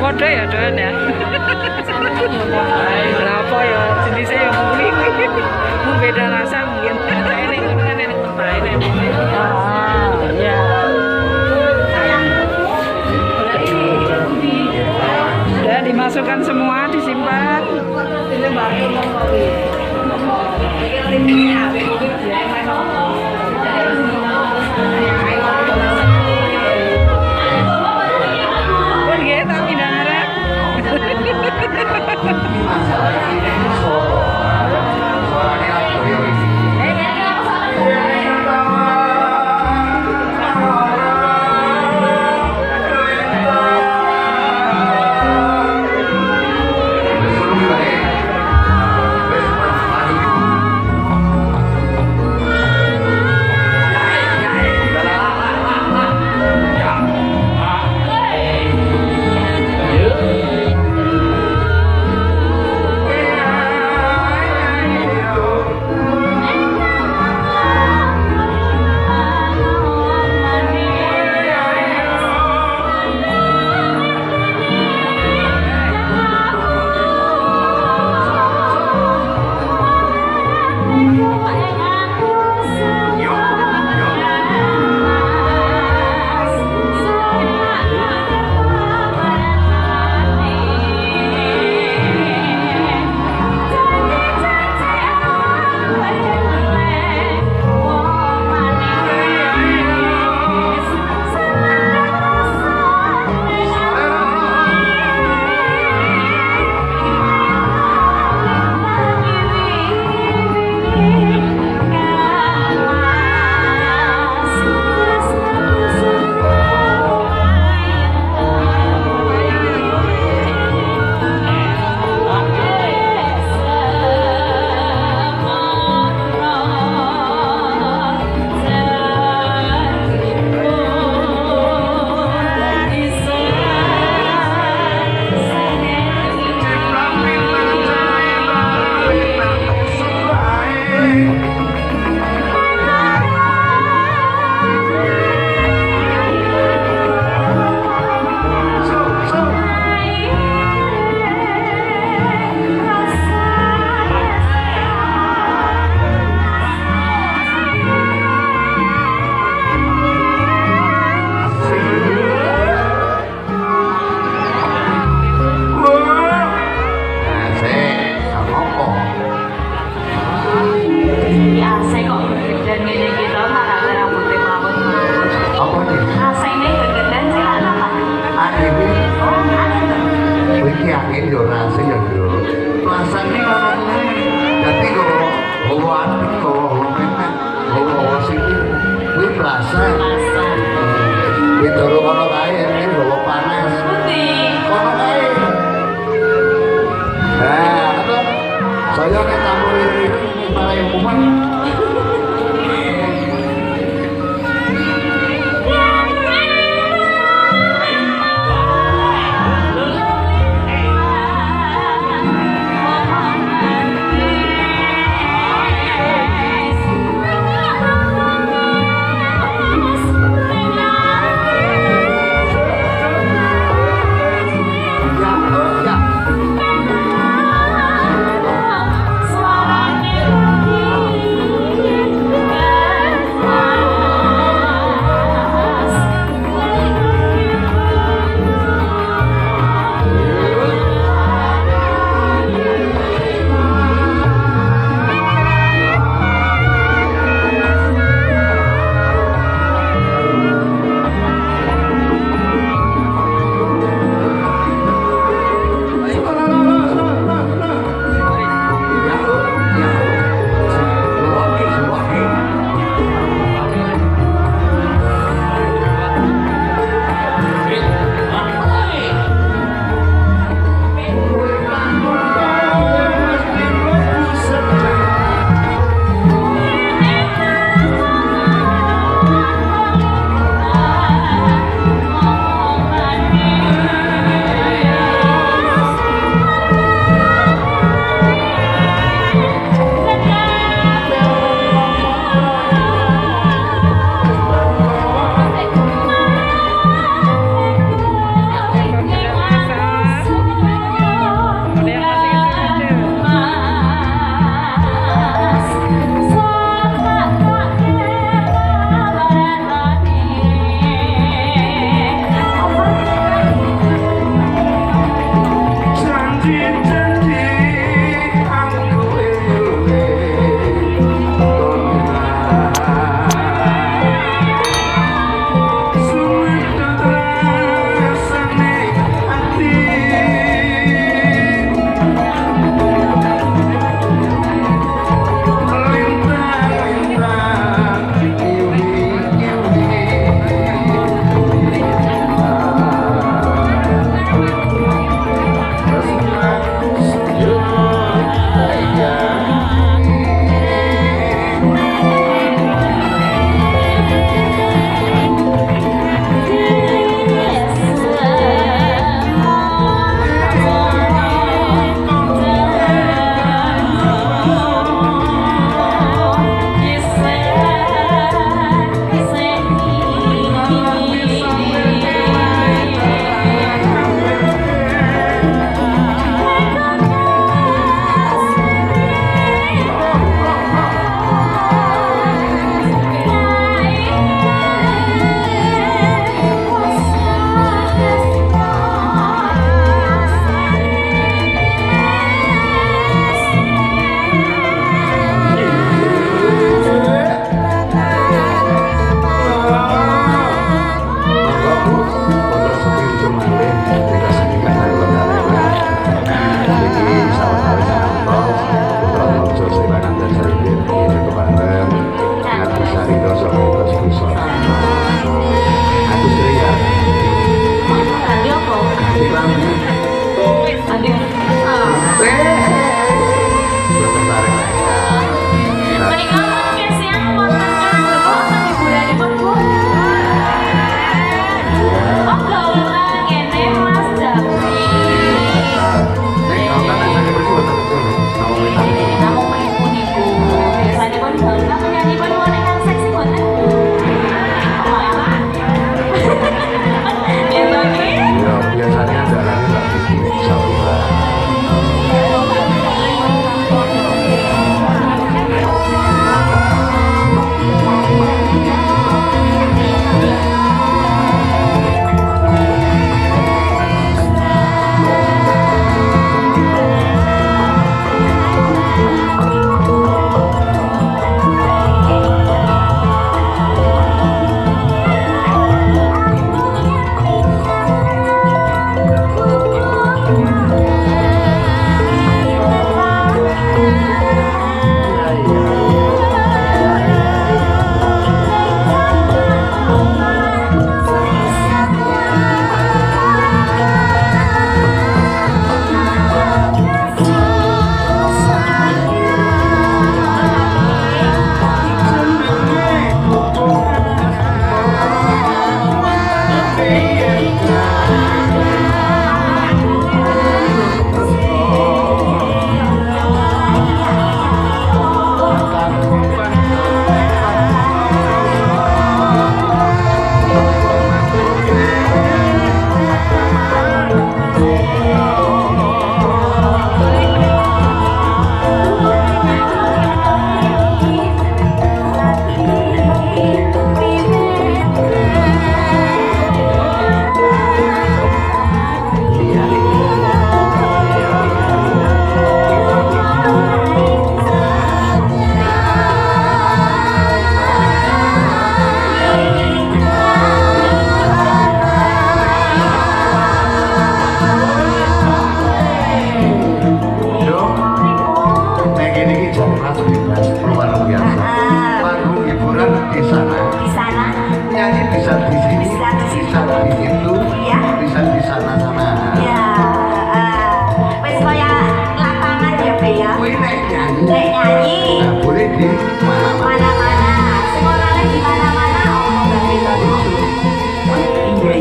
Podo ya doan ya. Berapa ya jenisnya yang mungkin beda rasa mungkin. Ini kan enak mentah ini. Ya. Sudah dimasukkan semua, disimpan.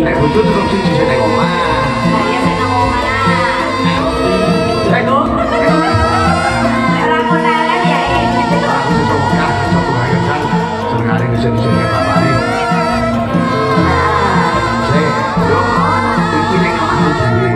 Nek bojo terus siji sing ning omah. Saya seneng omah. Lego. Ora konelan ya. Aku sesuk ya, sesuk ayo kan. Senengane bisa-bisa bapake. Sik, yo. Iki ning omahku dhewe.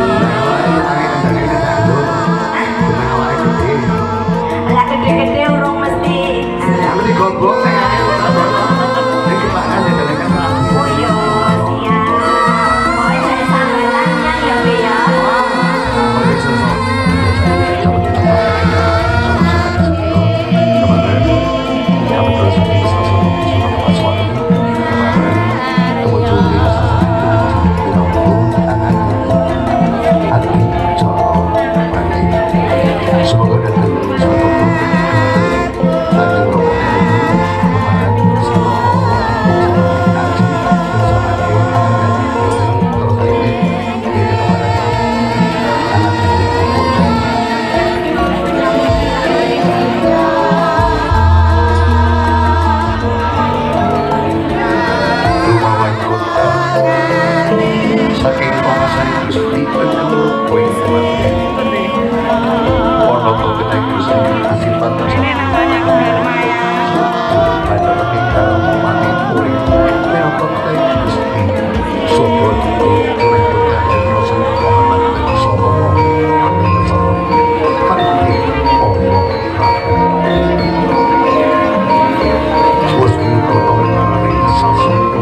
Lah gede-gede urung mesti. Aku digoblok nek akeh iki makan ya dalek kan. Oh iya, siap. Pokoke jare sambelannya ya, Be ya. Semoga datang suatu saking pengasaran Gusti penuh kowe mati. Ono to kita Gusti sifat Ini namanya Kembar Maya. ada tinggal mati kowe. Pero kote Gusti sopo itu reputasi Rasul Muhammad sallallahu alaihi wasallam. Pasti Allah Gusti koto ngarani sasung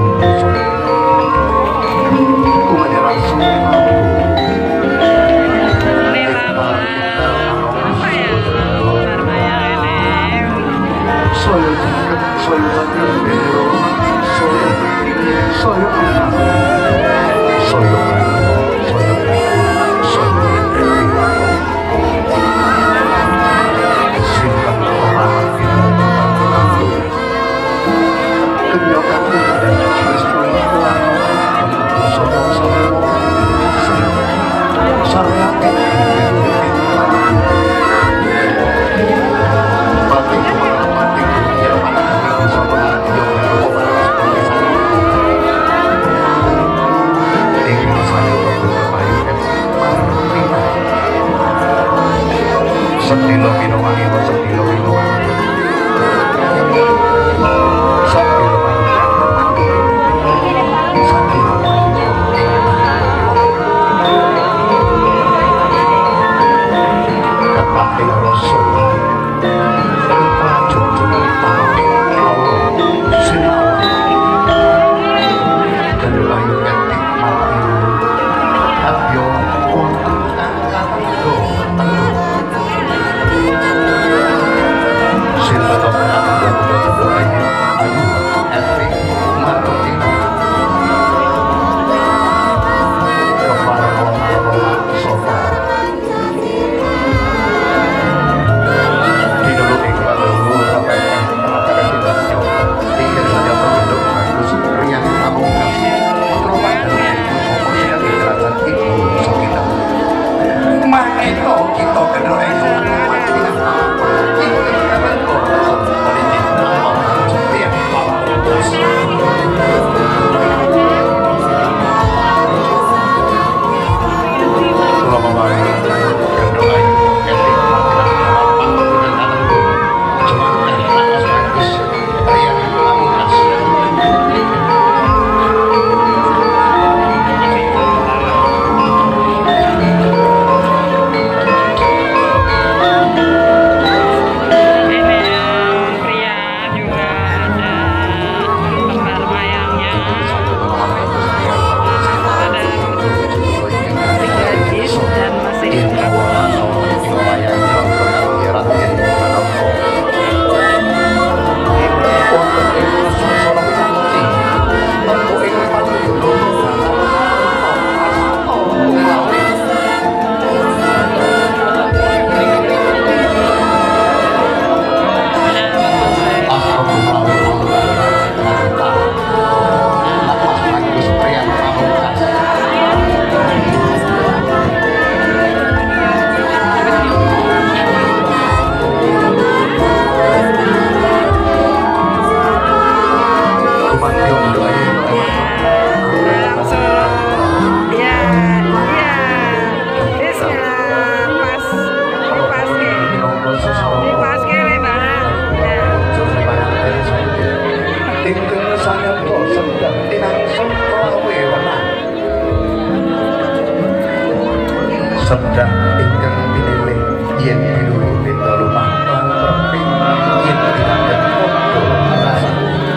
Sedang ingkang pinilih yen biru beda lumampah terping yen tidak foto rasa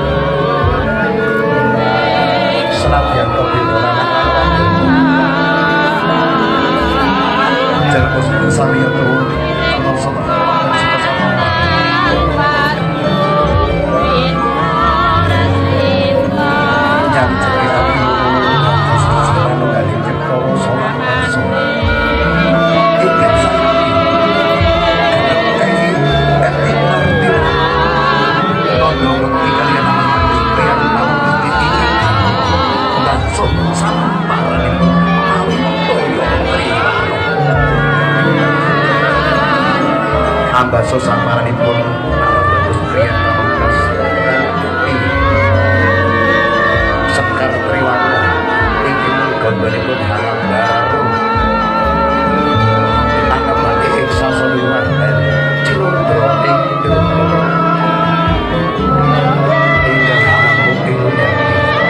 senadyan kepidolan Jalmus sami turun tanpa sama ambaso samaranipun bagus priyan pamungkas Sekar Triwanto inggih gondonipun halam baru anamake ing sasowiwan dan cilundra ing cilundra ingkang alammu ing udani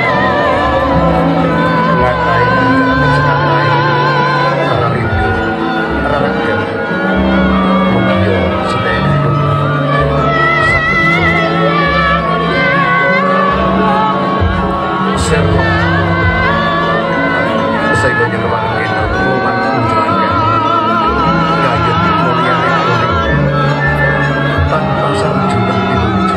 ngatai cekatai rarindu raragan mungyo sedaya servo saya kau jangan makin rumah kunjungan gaya mulia tanpa sanjungan dilucu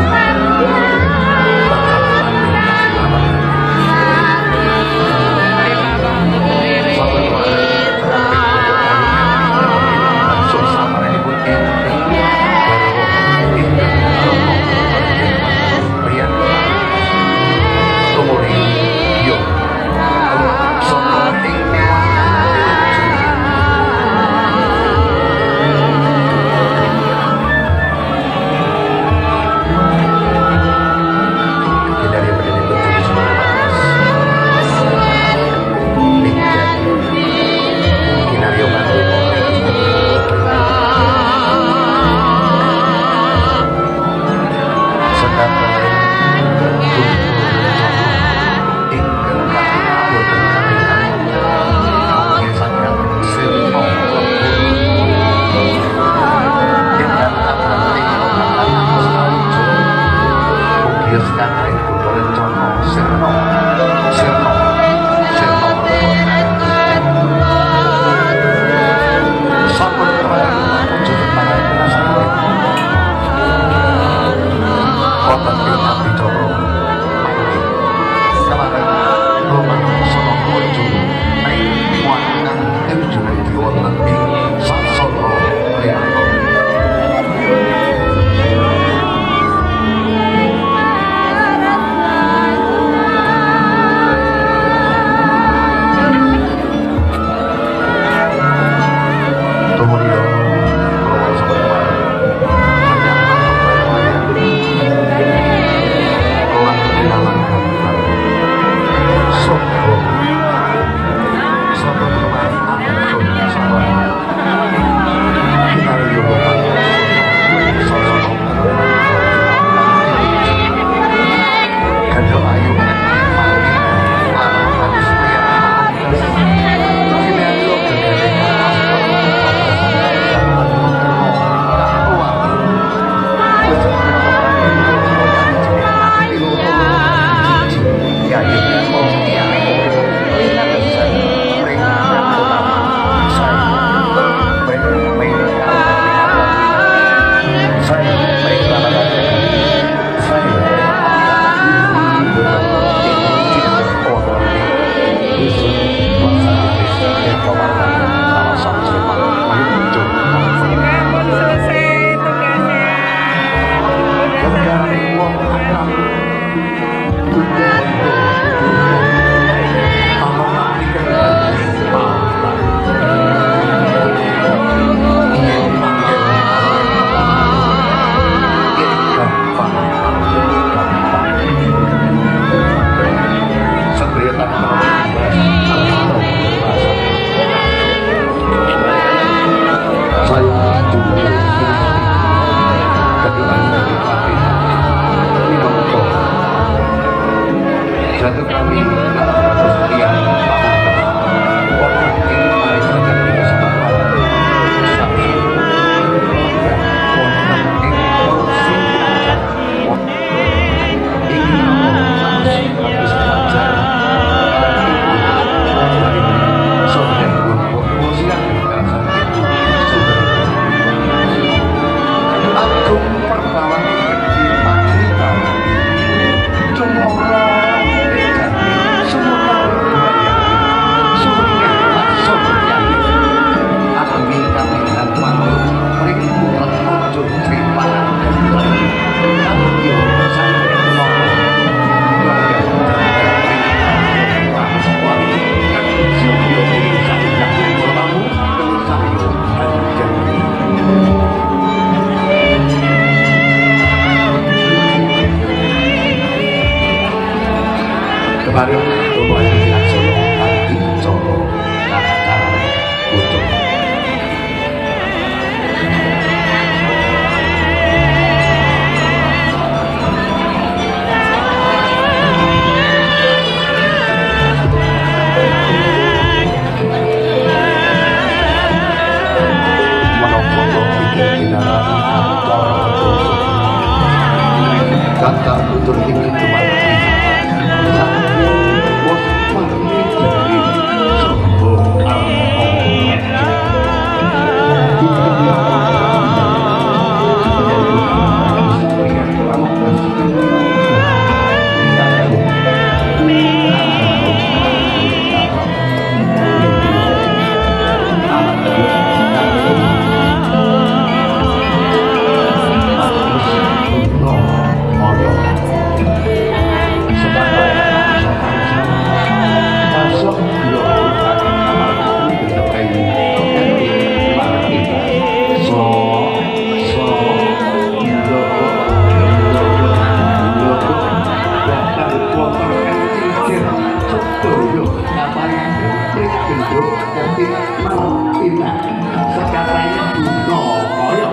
gendut ketik Martina sekarang Duno Koyo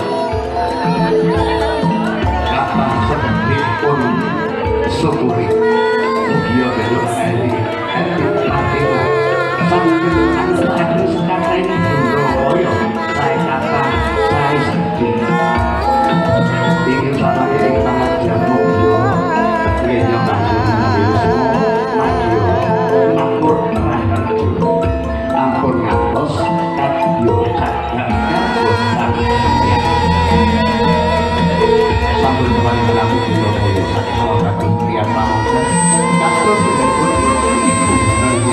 kata sedih pun sepuri dia gendut Eli Martina sambil anu sekarang Duno Koyo saya kata saya sedih ingin sama ingin tangan jamu ingin yang langsung mengambil semua Mario ampun terangkan dulu ampun ngatos kadio cakap ngabut sambil kembali melaku dulu oleh sakit awal kaki pria pramuka kasut dengan kulit ibu nanti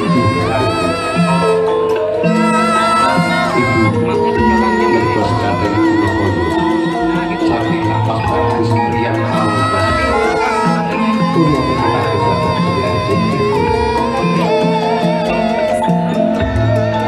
ibu bebas kata dulu oleh sakit nafas bagus pria pramuka Tuhan berkata kepada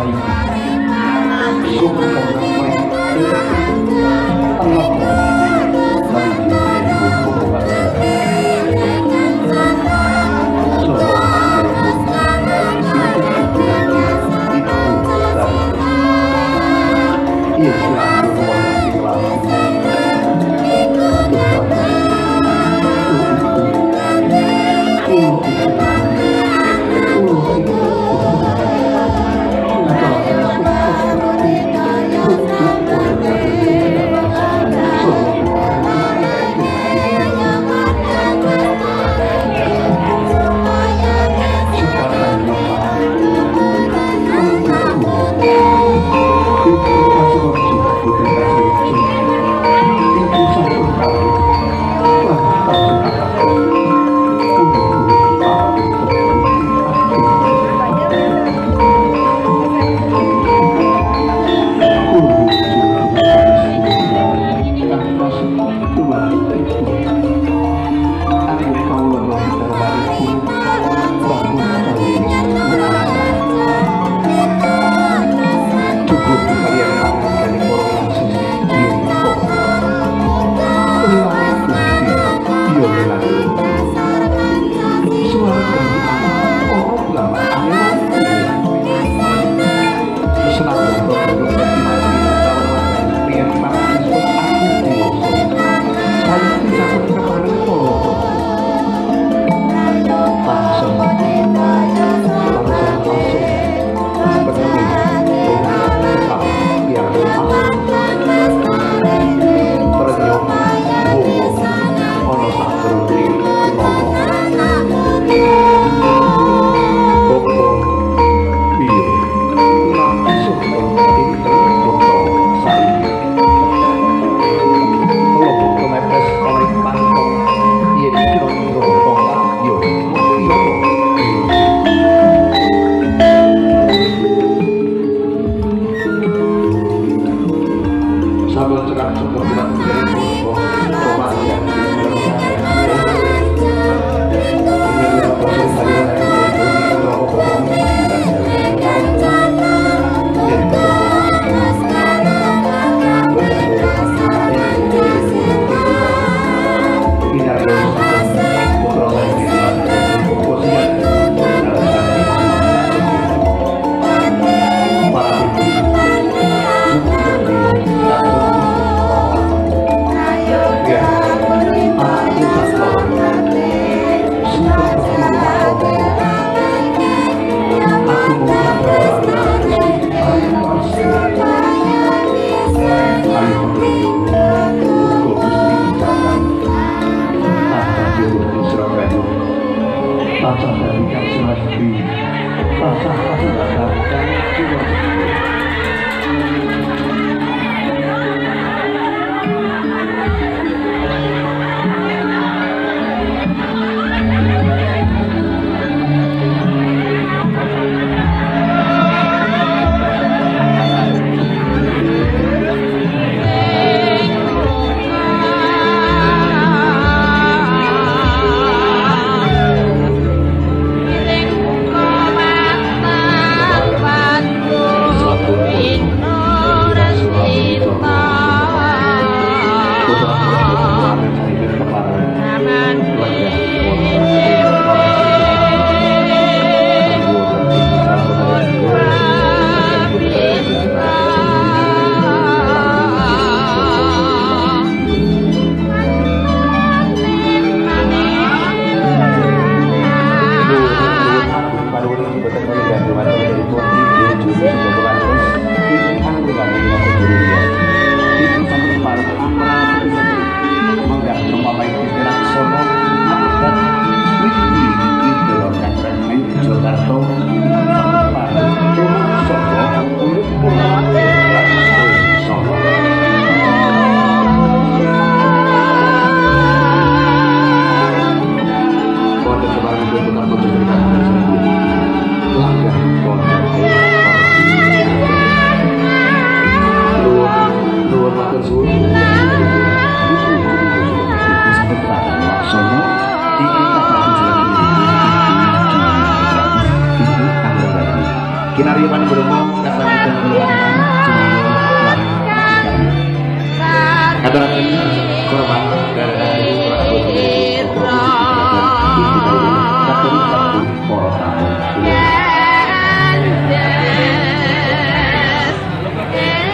Iya,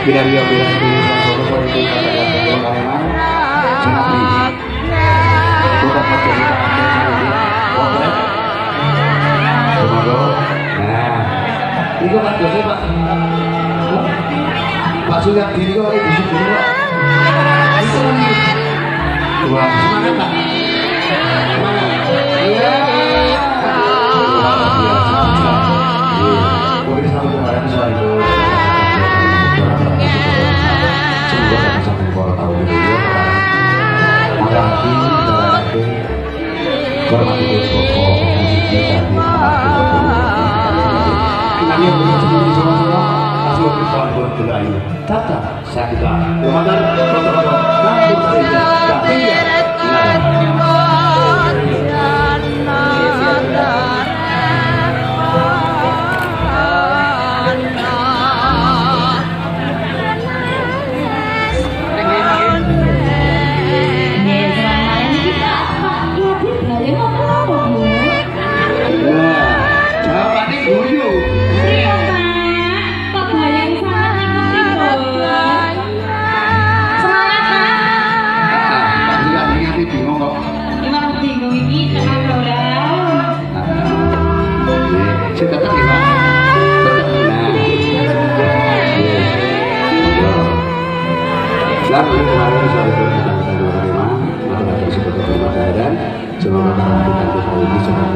Binario itu satu poin itu kata-kata yang karena seperti bukan pakai oke. Semoga. Nah, ini kok Pak Jose Pak. Pak Suryat diri kok di situ Pak. Wah, semangat Pak. Iya. Boleh selalu kemarin soal itu. Semoga sampai para tahu gitu ya. Makasih berarti hormati pokok musik kita di kami yang punya sendiri sama-sama langsung bersoal berdelayu tata sakita ramadan foto-foto kampung saja tapi ya Lalu kemarin soal itu kita terima, maka ada seperti terima keadaan. Semoga kita kali ini semoga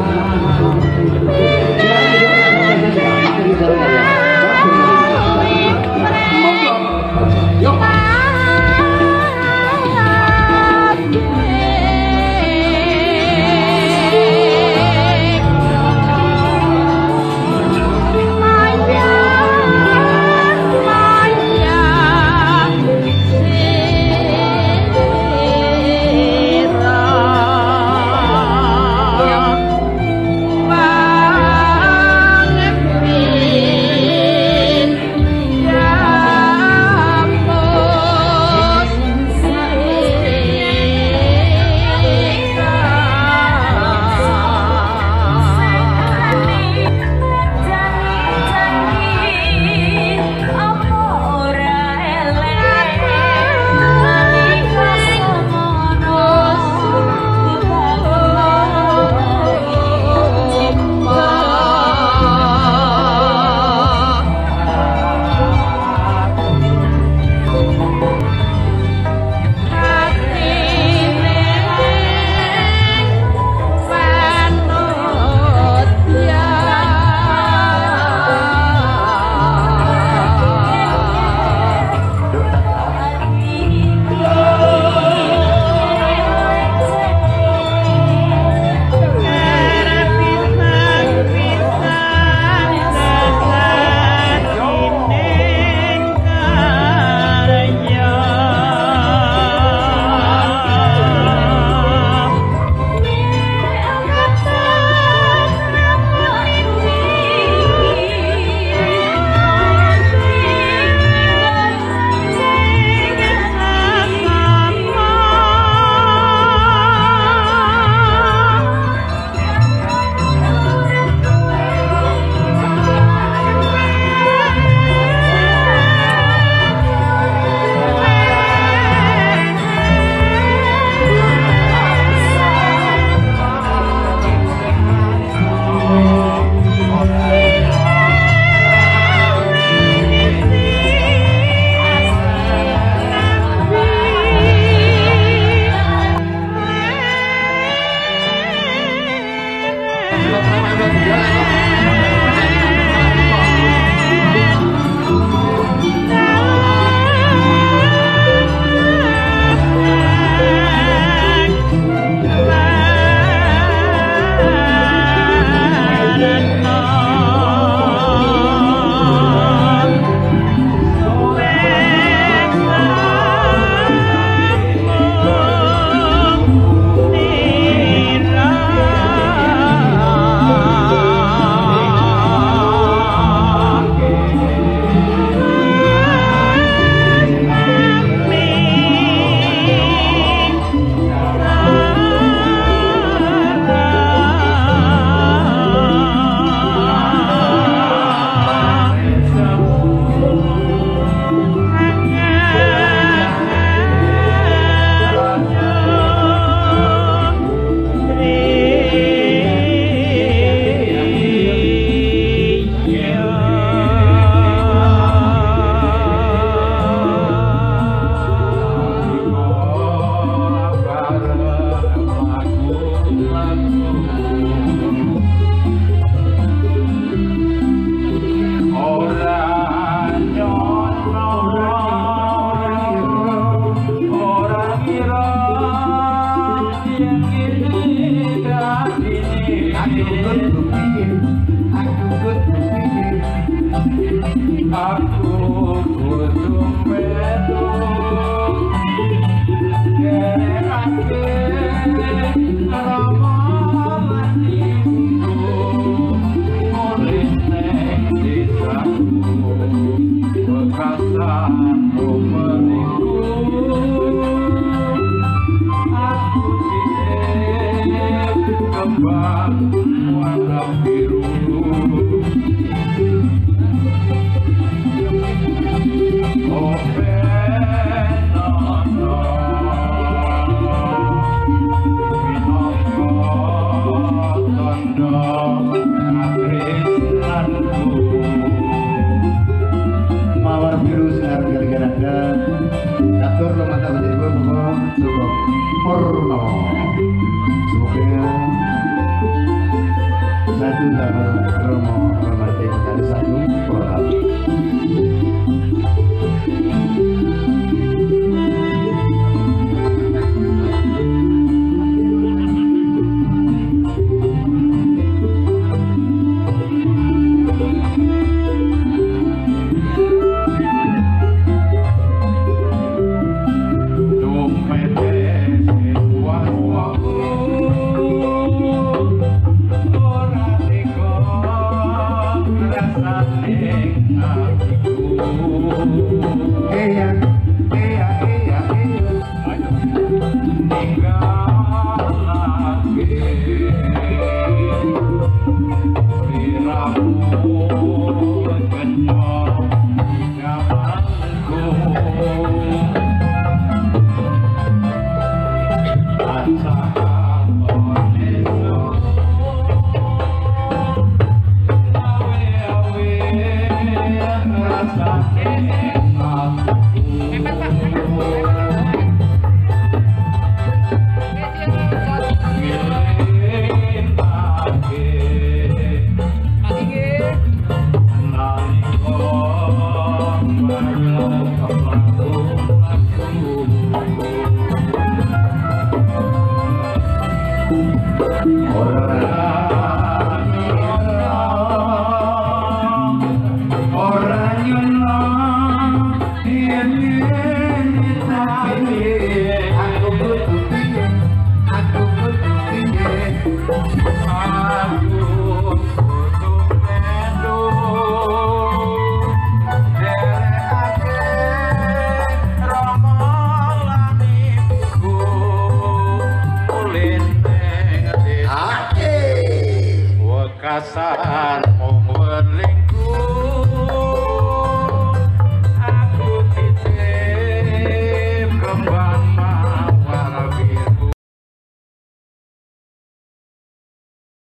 Asa